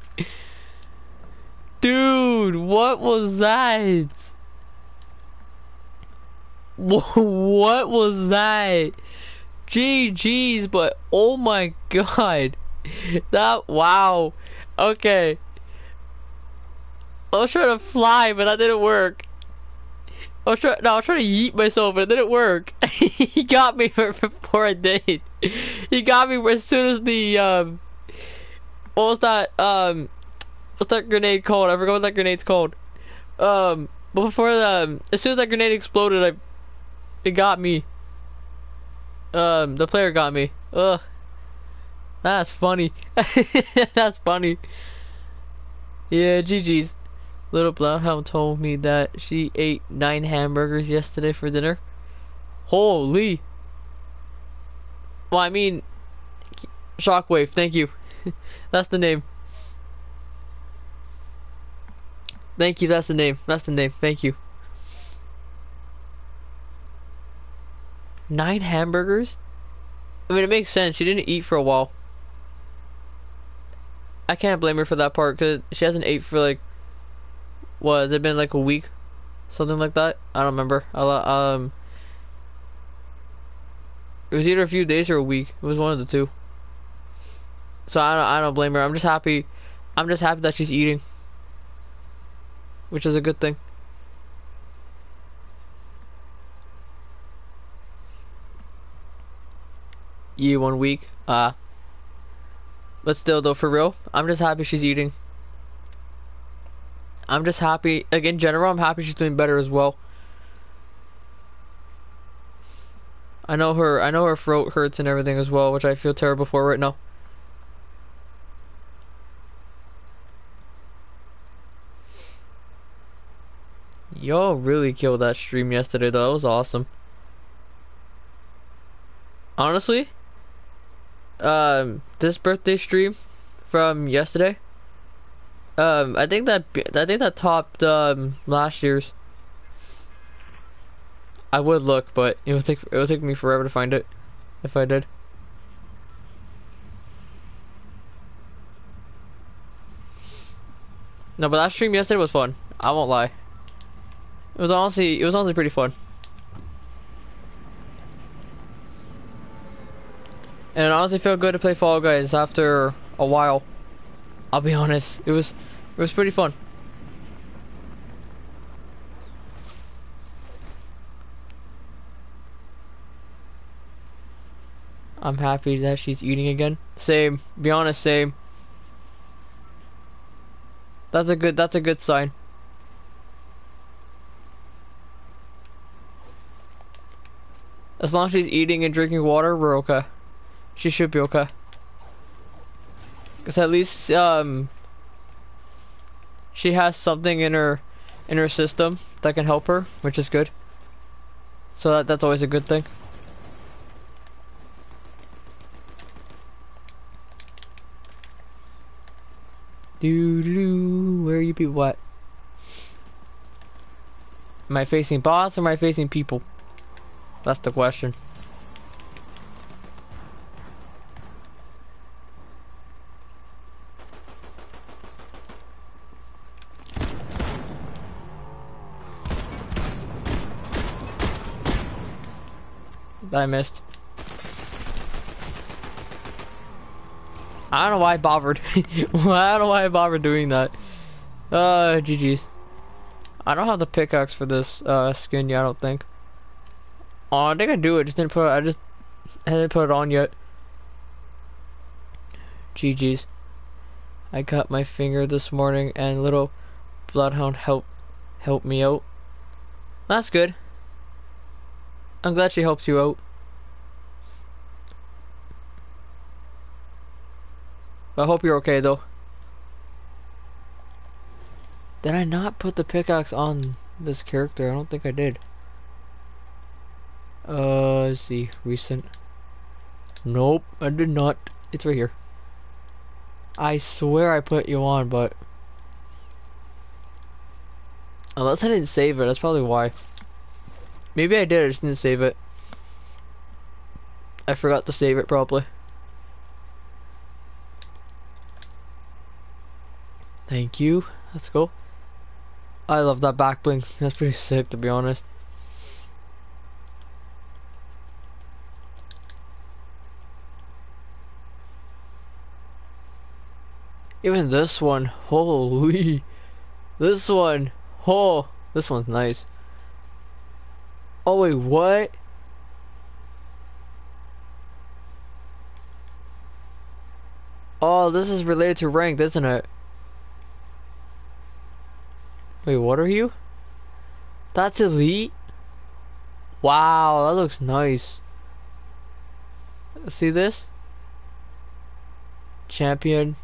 Dude, what was that? What was that? GG's, but oh my god. That, wow. Okay. I was trying to fly, but that didn't work. I was trying to yeet myself, but it didn't work. He got me before I did. He got me as soon as the what was that what's that grenade called? I forgot what that grenade's called. But before as soon as that grenade exploded, it got me. The player got me. Ugh. That's funny. That's funny. Yeah, GG's. Little Bloodhound told me that she ate 9 hamburgers yesterday for dinner. Holy. Well, I mean, Shockwave, thank you. That's the name. Thank you, that's the name. That's the name, thank you. 9 hamburgers? I mean, it makes sense. She didn't eat for a while. I can't blame her for that part, because she hasn't ate for like, what, has it been like a week? Something like that? I don't remember. It was either a few days or a week. It was one of the two. So I don't blame her. I'm just happy that she's eating, which is a good thing. Yeah, 1 week. But still though, for real, I'm just happy she's eating. I'm just happy, like in general, I'm happy she's doing better as well. I know her throat hurts and everything as well, which I feel terrible for right now. Y'all really killed that stream yesterday though. That was awesome. Honestly, this birthday stream from yesterday, I think that topped last year's. I would look, but it would take me forever to find it if I did. No, but that stream yesterday was fun. I won't lie. It was honestly pretty fun. And it honestly felt good to play Fall Guys after a while. I'll be honest, it was pretty fun. I'm happy that she's eating again. Same. Be honest, same. That's a good sign. As long as she's eating and drinking water, we're okay. She should be okay. Cause at least she has something in her system that can help her, which is good. So that's always a good thing. Where are you people at? Am I facing bots or am I facing people? That's the question. I missed. I don't know why I bothered. I don't know why I bothered doing that. GG's. I don't have the pickaxe for this skin yet, I don't think. Oh, I think I do. I just didn't put it on yet. GG's. I cut my finger this morning and little bloodhound helped me out. That's good. I'm glad she helped you out. I hope you're okay though. Did I not put the pickaxe on this character? I don't think I did. Let's see. Recent. Nope, I did not. It's right here. I swear I put you on, but unless I didn't save it, that's probably why. Maybe I did, I just didn't save it. I forgot to save it probably. Thank you. Let's go. I love that back bling. That's pretty sick, to be honest. Even this one, holy. This one, oh, this one's nice. Oh wait, what? Oh, this is related to ranked, isn't it? Wait, what are you? That's elite? Wow, that looks nice. See this? Champion.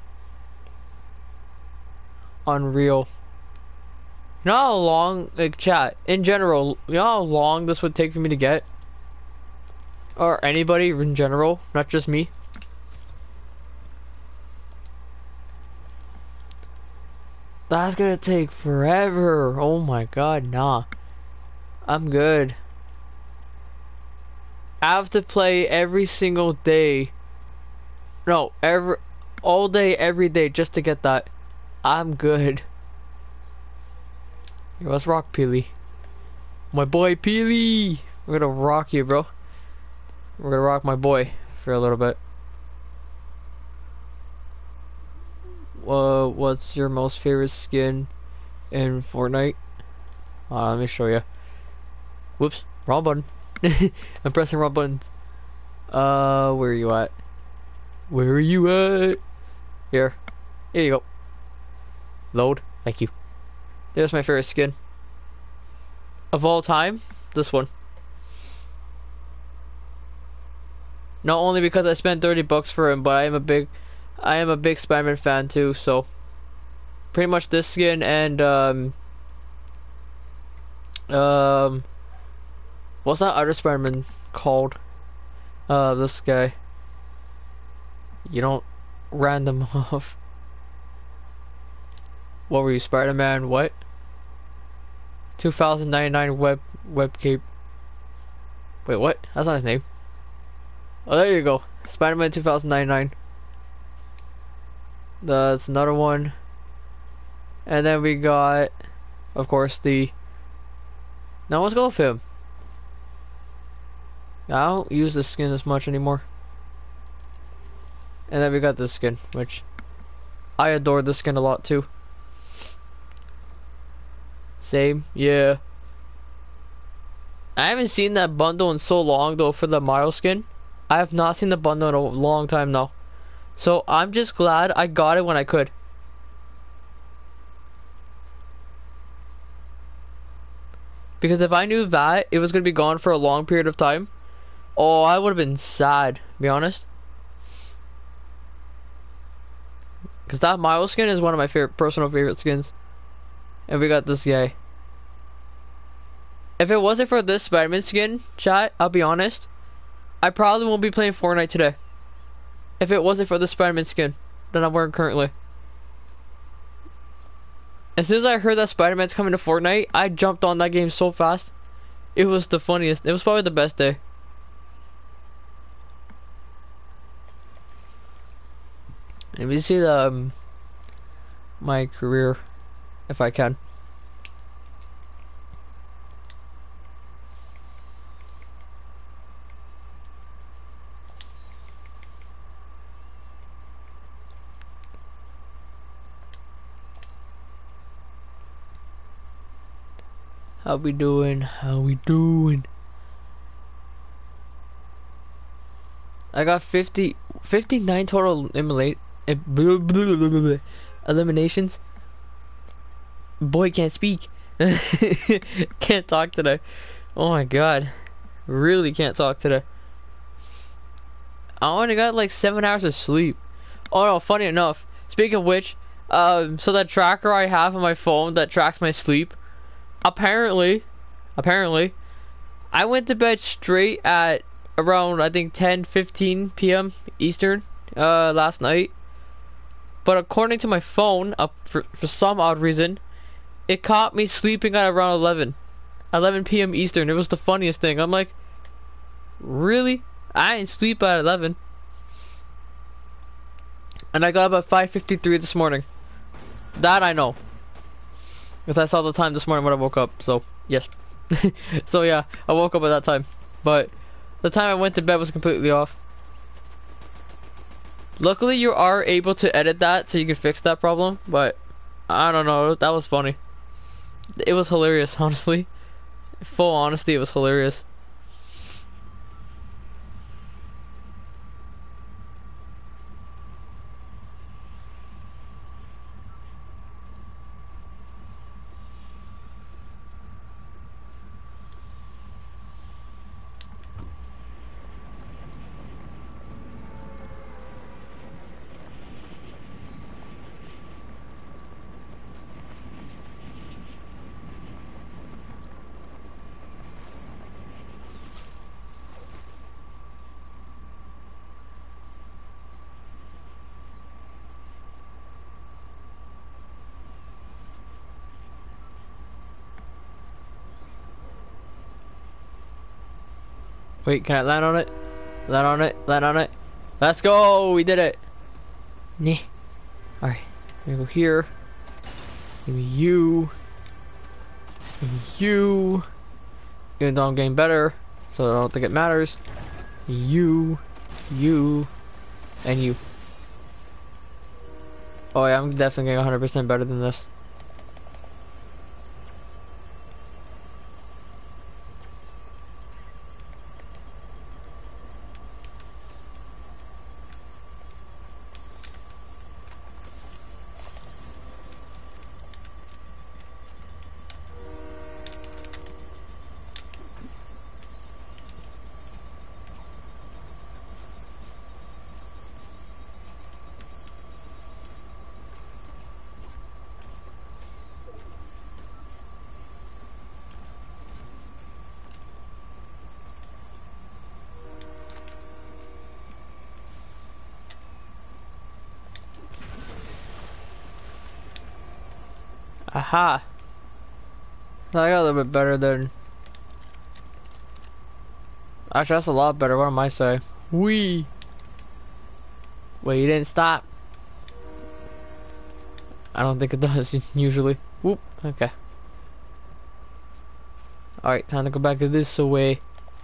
Unreal. You know how long, like chat, in general, you know how long this would take for me to get? Or anybody in general, not just me? That's gonna take forever. Oh my god, nah. I'm good. I have to play every single day. No, all day, every day just to get that. I'm good. Yo, let's rock Peely. My boy Peely! We're gonna rock you, bro. We're gonna rock my boy for a little bit. What's your most favorite skin in Fortnite? Let me show you. Whoops, wrong button. I'm pressing wrong buttons. Where are you at? Where are you at? Here you go. Load. Thank you. There's my favorite skin of all time. This one. Not only because I spent 30 bucks for him, but I am a big Spider-Man fan too. So pretty much this skin and what's that other Spider-Man called? This guy. You don't random off. What were you, Spider-Man? What? 2099 web cape. Wait, what? That's not his name. Oh, there you go. Spider-Man 2099. That's another one. And then we got, of course, the. Now let's go with him. I don't use this skin as much anymore. And then we got this skin, which I adore this skin a lot too. Same, yeah. I haven't seen that bundle in so long though for the Miles skin. I have not seen the bundle in a long time now. So I'm just glad I got it when I could. Because if I knew that it was going to be gone for a long period of time, oh, I would have been sad, to be honest. Because that Miles skin is one of my personal favorite skins. And we got this guy. If it wasn't for this Spider-Man skin, chat, I'll be honest, I probably won't be playing Fortnite today. If it wasn't for the Spider-Man skin that I'm wearing currently. As soon as I heard that Spider-Man's coming to Fortnite, I jumped on that game so fast. It was the funniest. It was probably the best day. Let me see the my career, if I can. How we doing? How we doing? I got 59 total eliminations. Boy can't speak. Can't talk today. Oh my god. Really can't talk today. I only got like 7 hours of sleep. Oh no, funny enough. Speaking of which, so that tracker I have on my phone that tracks my sleep, apparently, I went to bed straight at around, I think, 10:15 p.m. Eastern last night. But according to my phone, for some odd reason, it caught me sleeping at around 11 p.m. Eastern. It was the funniest thing. I'm like, really? I didn't sleep at 11. And I got up at 5:53 this morning. That I know. Because I saw the time this morning when I woke up, so, yes. So yeah, I woke up at that time. But the time I went to bed was completely off. Luckily, you are able to edit that so you can fix that problem, but I don't know, that was funny. It was hilarious, honestly. Full honesty, it was hilarious. Wait, can I land on it? Land on it, land on it. Let's go, we did it. Nah. Alright, I'm gonna go here. Give me you. Give me you. Even though I'm getting better, so I don't think it matters. You, and you. Oh yeah, I'm definitely getting 100% better than this. Haha. So I got a little bit better than... Actually, that's a lot better. What am I saying? Wee. Wait, you didn't stop? I don't think it does, usually. Whoop. Okay. Alright, time to go back to this way.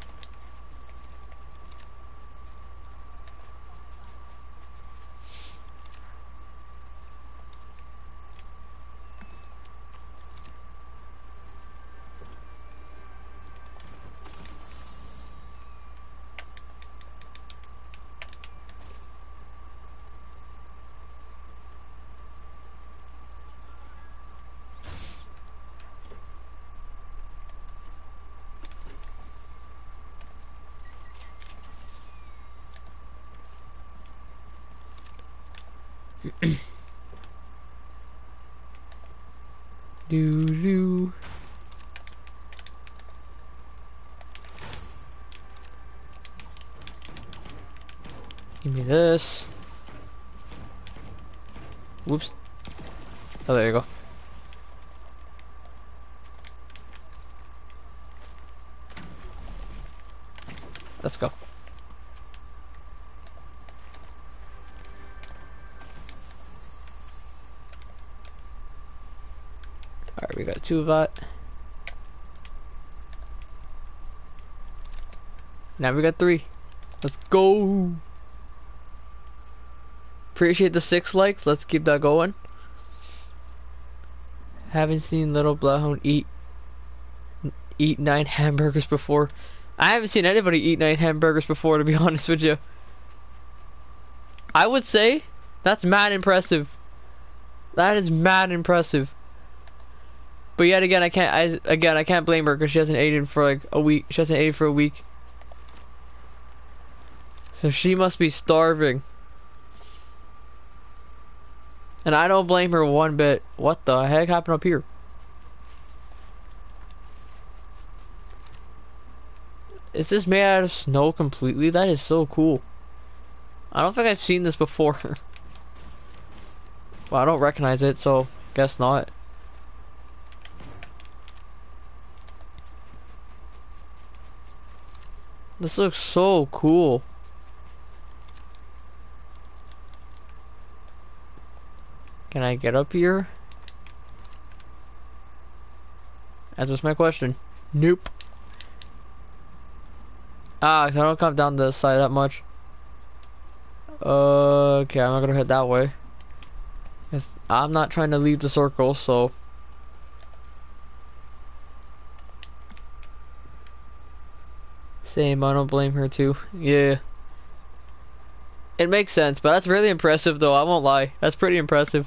Do. Give me this. Whoops. Oh, there you go. Let's go. Alright, we got 2 of that. Now we got 3. Let's go. Appreciate the 6 likes. Let's keep that going. Haven't seen Little Bloodhound eat 9 hamburgers before. I haven't seen anybody eat 9 hamburgers before, to be honest with you. I would say that's mad impressive. That is mad impressive. But yet again, I can't blame her because she hasn't eaten for like a week. She hasn't eaten for a week, so she must be starving. And I don't blame her one bit. What the heck happened up here? Is this made out of snow completely? That is so cool. I don't think I've seen this before. Well, I don't recognize it, so guess not. This looks so cool. Can I get up here? That's just my question. Nope. Ah, I don't come down this side that much. Okay, I'm not gonna head that way. I'm not trying to leave the circle, so... Same, I don't blame her too. Yeah. It makes sense, but that's really impressive though, I won't lie. That's pretty impressive.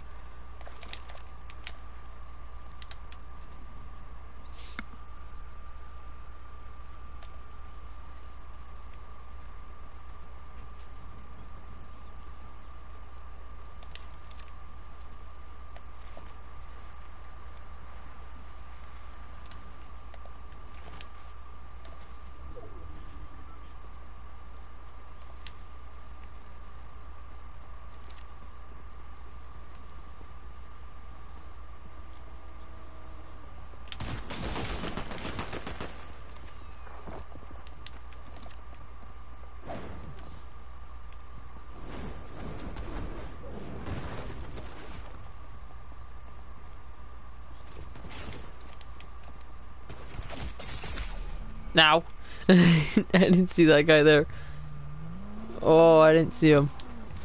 Now. I didn't see that guy there. Oh, I didn't see him.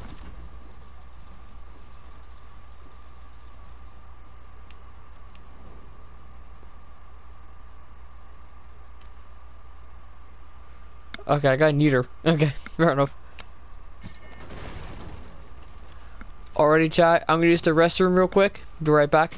Okay, I got neater. Okay, fair enough. Alrighty, chat. I'm gonna use the restroom real quick. Be right back.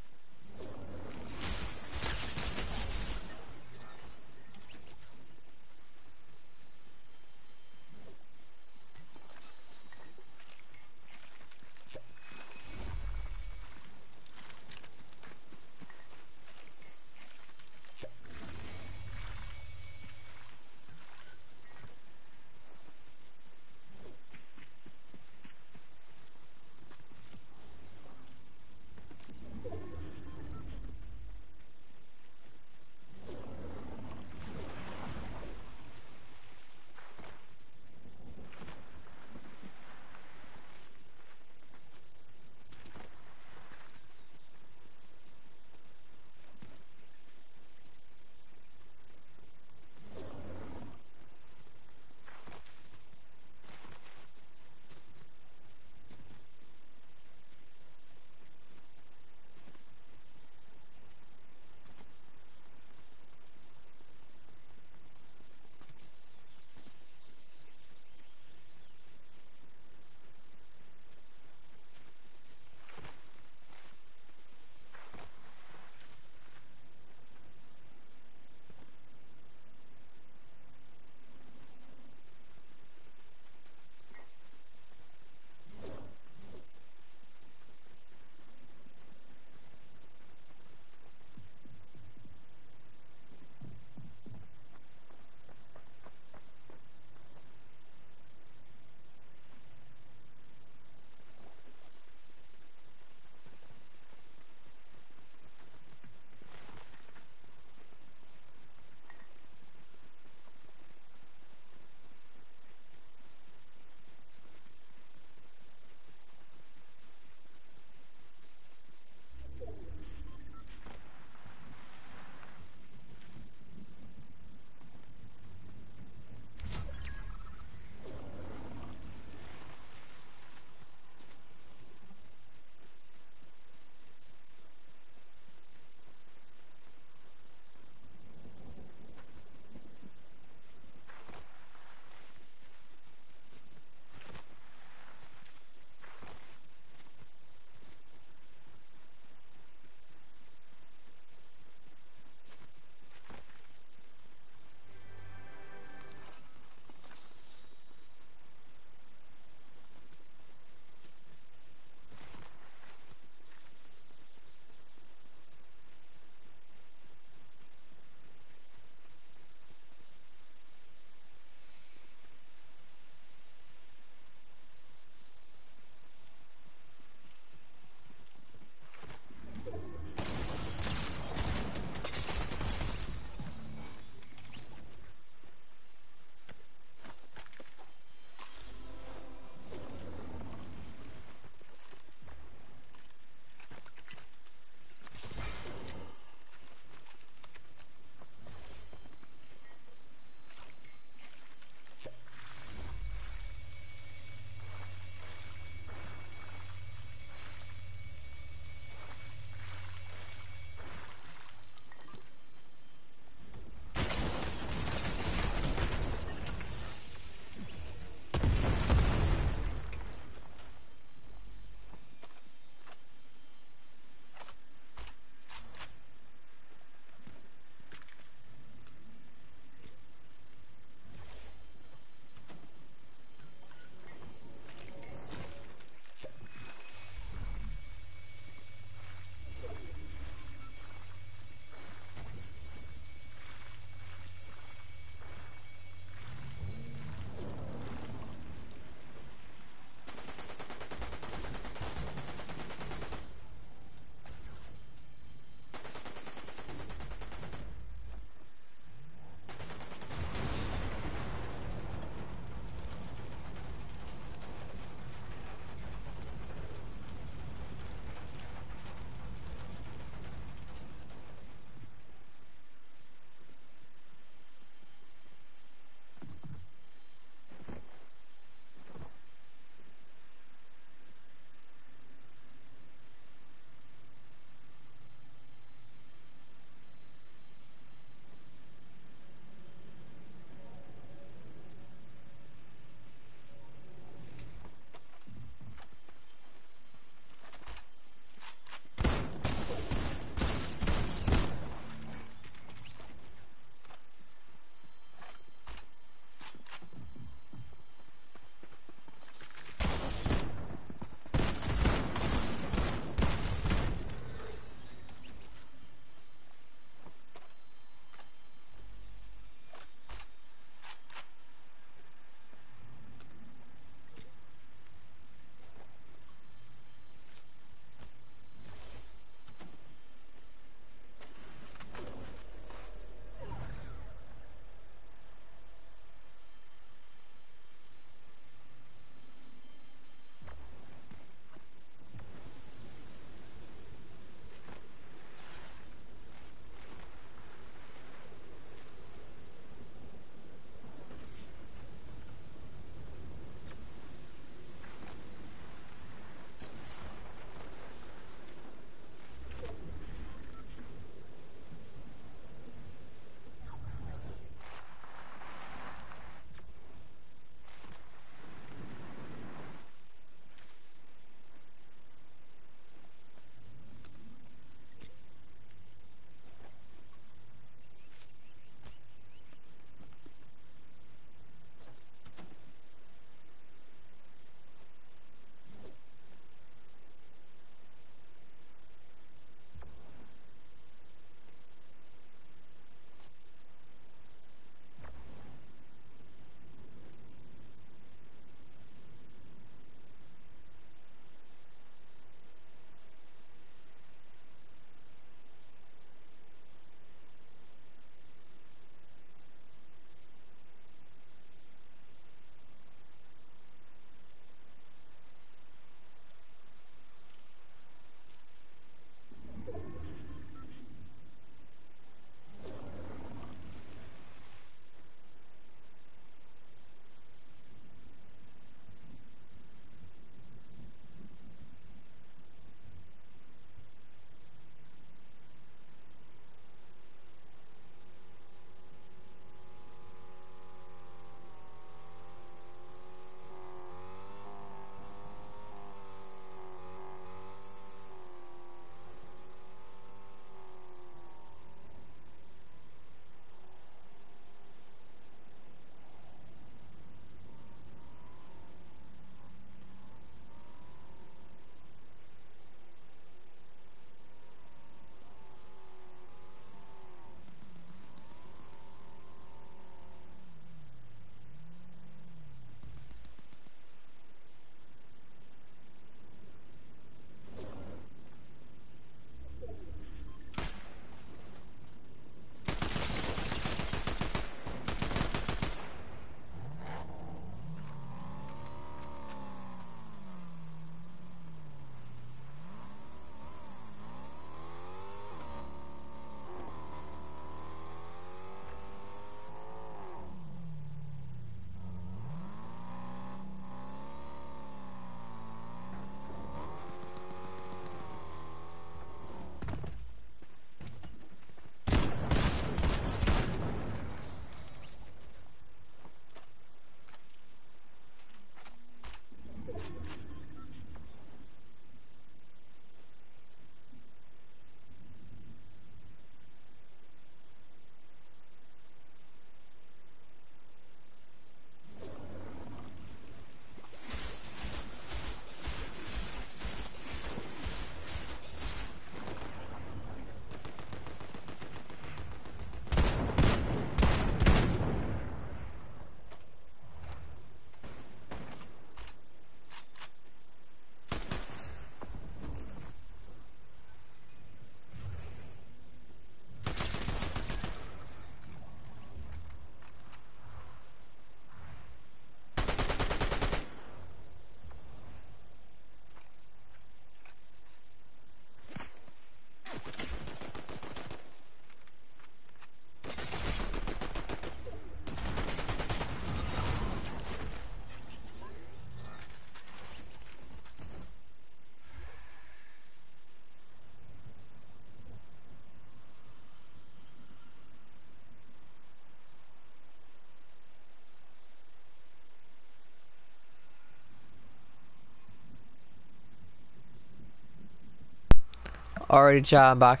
Alrighty, chat, I'm back.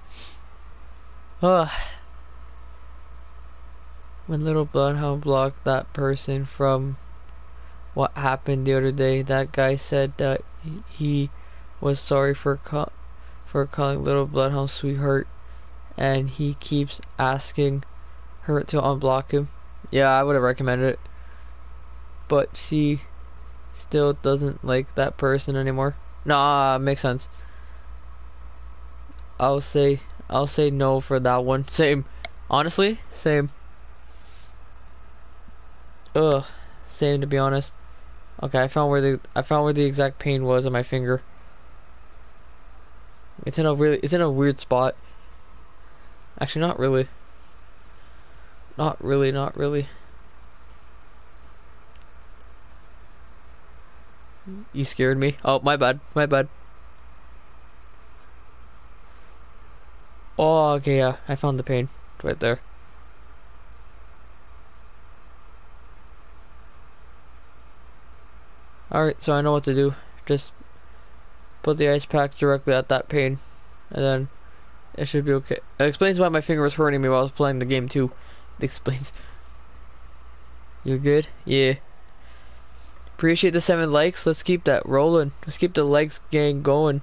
Ugh. When Little Bloodhound blocked that person from what happened the other day, that guy said that he was sorry for calling Little Bloodhound sweetheart, and he keeps asking her to unblock him. Yeah, I would have recommended it, but she still doesn't like that person anymore. Nah, makes sense. I'll say no for that one. Same. Honestly, same. Ugh. Same, to be honest. Okay, I found where the exact pain was on my finger. It's in a weird spot. Actually, not really. Not really. You scared me. Oh, my bad. Oh, okay, yeah. I found the pain. It's right there. Alright, so I know what to do. Just put the ice pack directly at that pain, and then it should be okay. It explains why my finger was hurting me while I was playing the game too. It explains. You're good? Yeah. Appreciate the 7 likes. Let's keep that rolling. Let's keep the likes gang going.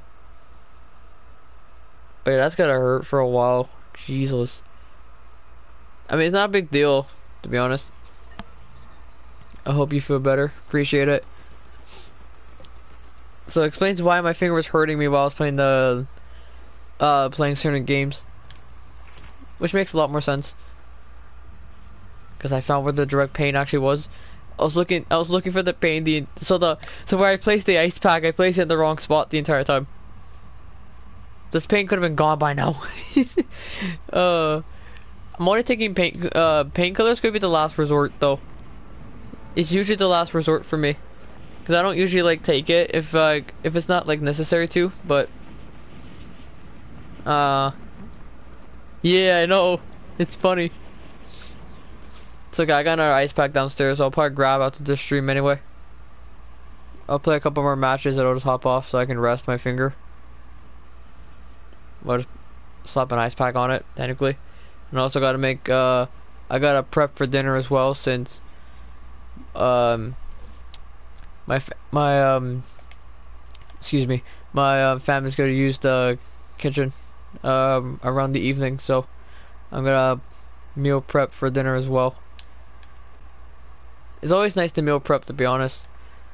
Wait, that's gotta hurt for a while. Jesus. I mean, it's not a big deal, to be honest. I hope you feel better. Appreciate it. So it explains why my finger was hurting me while I was playing playing certain games, which makes a lot more sense because I found where the direct pain actually was. I was looking for the pain. So where I placed the ice pack, I placed it in the wrong spot the entire time. This pain could have been gone by now. I'm only taking painkillers. Could be the last resort though. It's usually the last resort for me. Cause I don't usually like take it if it's not like necessary to, but yeah, I know, it's funny. It's okay, I got another ice pack downstairs, so I'll probably grab after this stream anyway. I'll play a couple more matches and I'll just hop off so I can rest my finger. I'll just slap an ice pack on it, technically. And I also gotta make I gotta prep for dinner as well since excuse me, my family's gonna use the kitchen around the evening, so I'm gonna meal prep for dinner as well. It's always nice to meal prep, to be honest.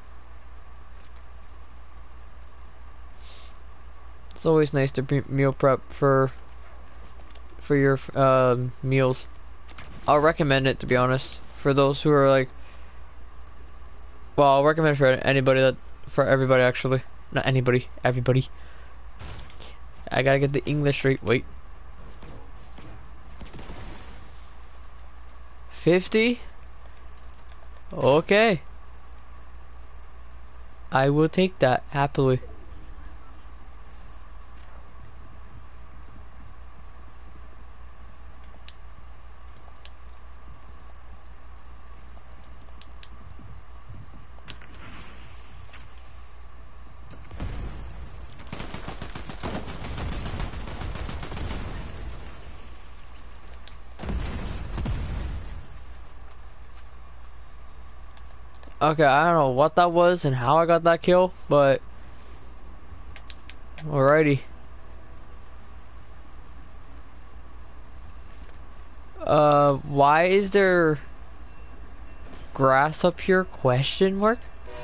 It's always nice to meal prep for your meals. I'll recommend it, to be honest, for those who are like, well, I'll recommend it for everybody actually. Not anybody, everybody. I gotta get the English straight. Wait. 50? Okay. I will take that happily. Okay, I don't know what that was and how I got that kill, but alrighty. Why is there grass up here? Question mark?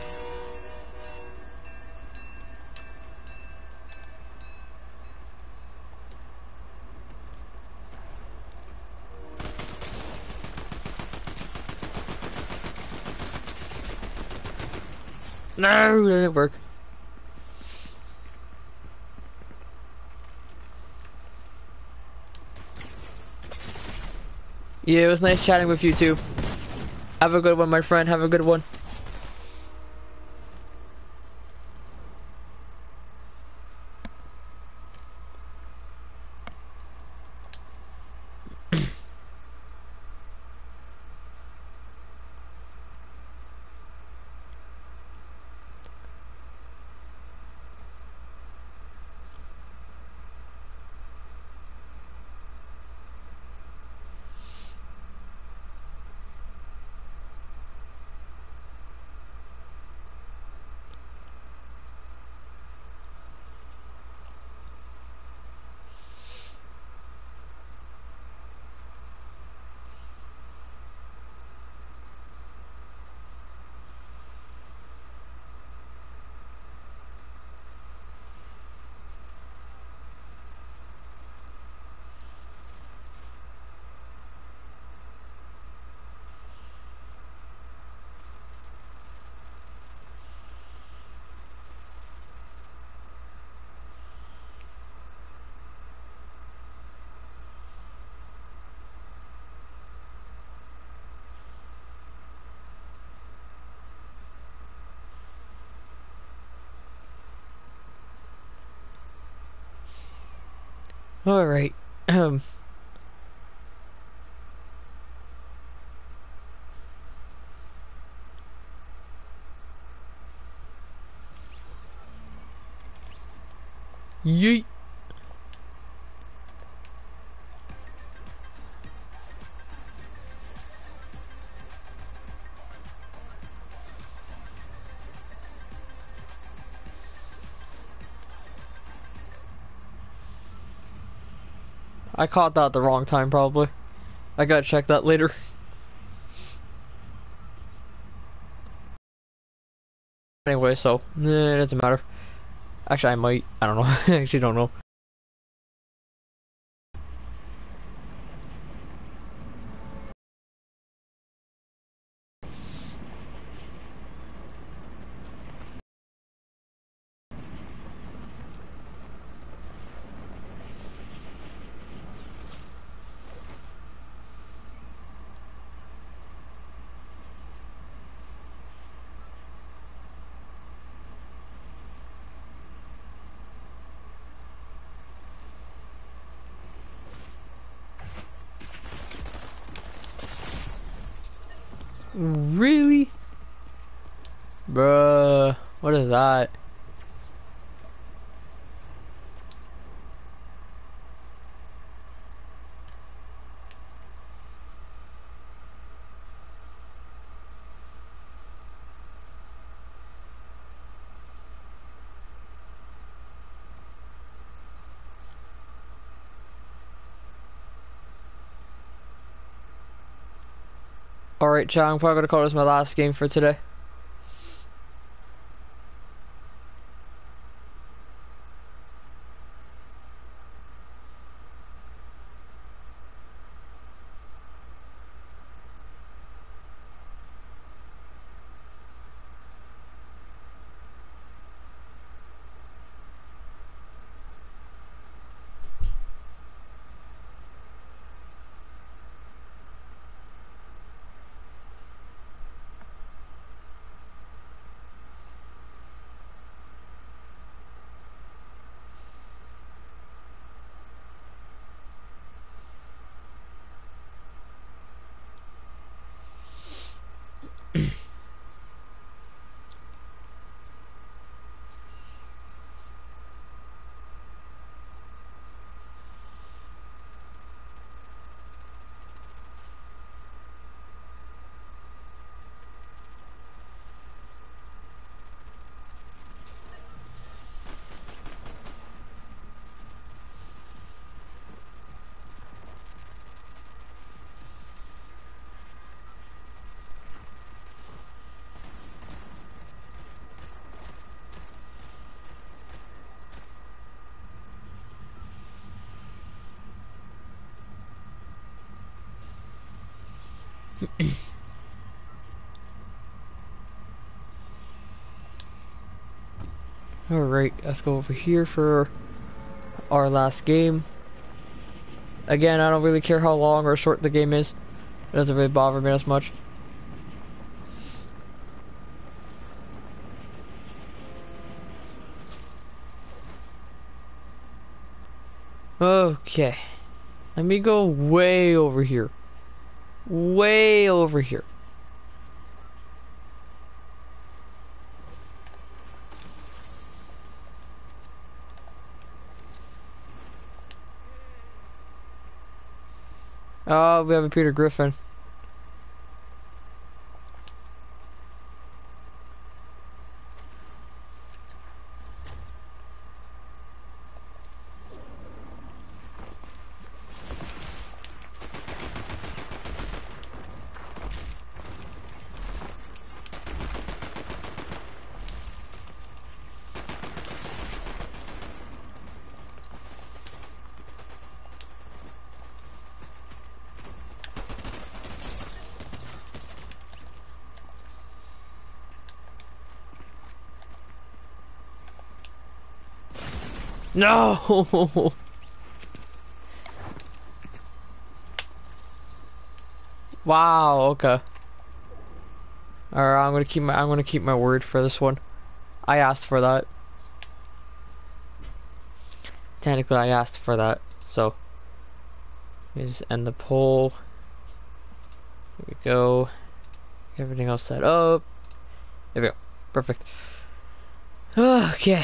No, it didn't work. Yeah, it was nice chatting with you too. Have a good one, my friend. Have a good one. Alright. Yeet. I caught that at the wrong time, probably. I gotta check that later. Anyway, so, it doesn't matter. Actually, I might. I don't know. I actually don't know. Really? Bruh, what is that? Alright, chat, I'm probably gonna call this my last game for today. Alright, let's go over here for our last game. Again, I don't really care how long or short the game is. It doesn't really bother me as much. Okay. Let me go way over here. Way over here. Oh, we have a Peter Griffin. No. Wow, okay. Alright, I'm gonna keep my word for this one. I asked for that. Technically I asked for that, So let me just end the poll. Here we go. Everything else set up. There we go. Perfect. Okay.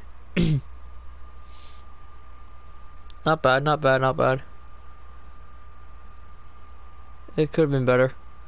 Not bad, not bad, not bad. It could have been better.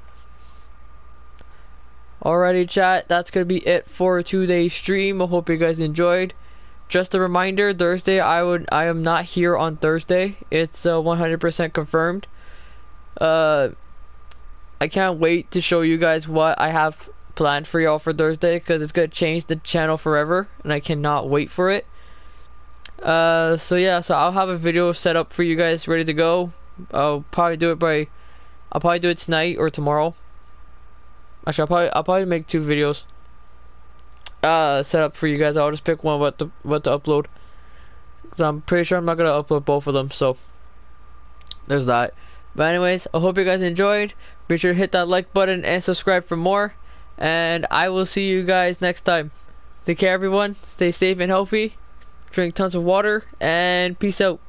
Alrighty, chat, that's gonna be it for today's stream. I hope you guys enjoyed. Just a reminder, Thursday I am not here on Thursday. It's 100% confirmed. I can't wait to show you guys what I have planned for y'all for Thursday, because it's gonna change the channel forever and I cannot wait for it. So yeah, so I'll have a video set up for you guys ready to go. I'll probably do it tonight or tomorrow. Actually, I'll probably make 2 videos set up for you guys. I'll just pick one what to upload, because I'm pretty sure I'm not gonna upload both of them, so there's that. But anyways, I hope you guys enjoyed. Be sure to hit that like button and subscribe for more, and I will see you guys next time. Take care, everyone. Stay safe and healthy. Drink tons of water, and peace out.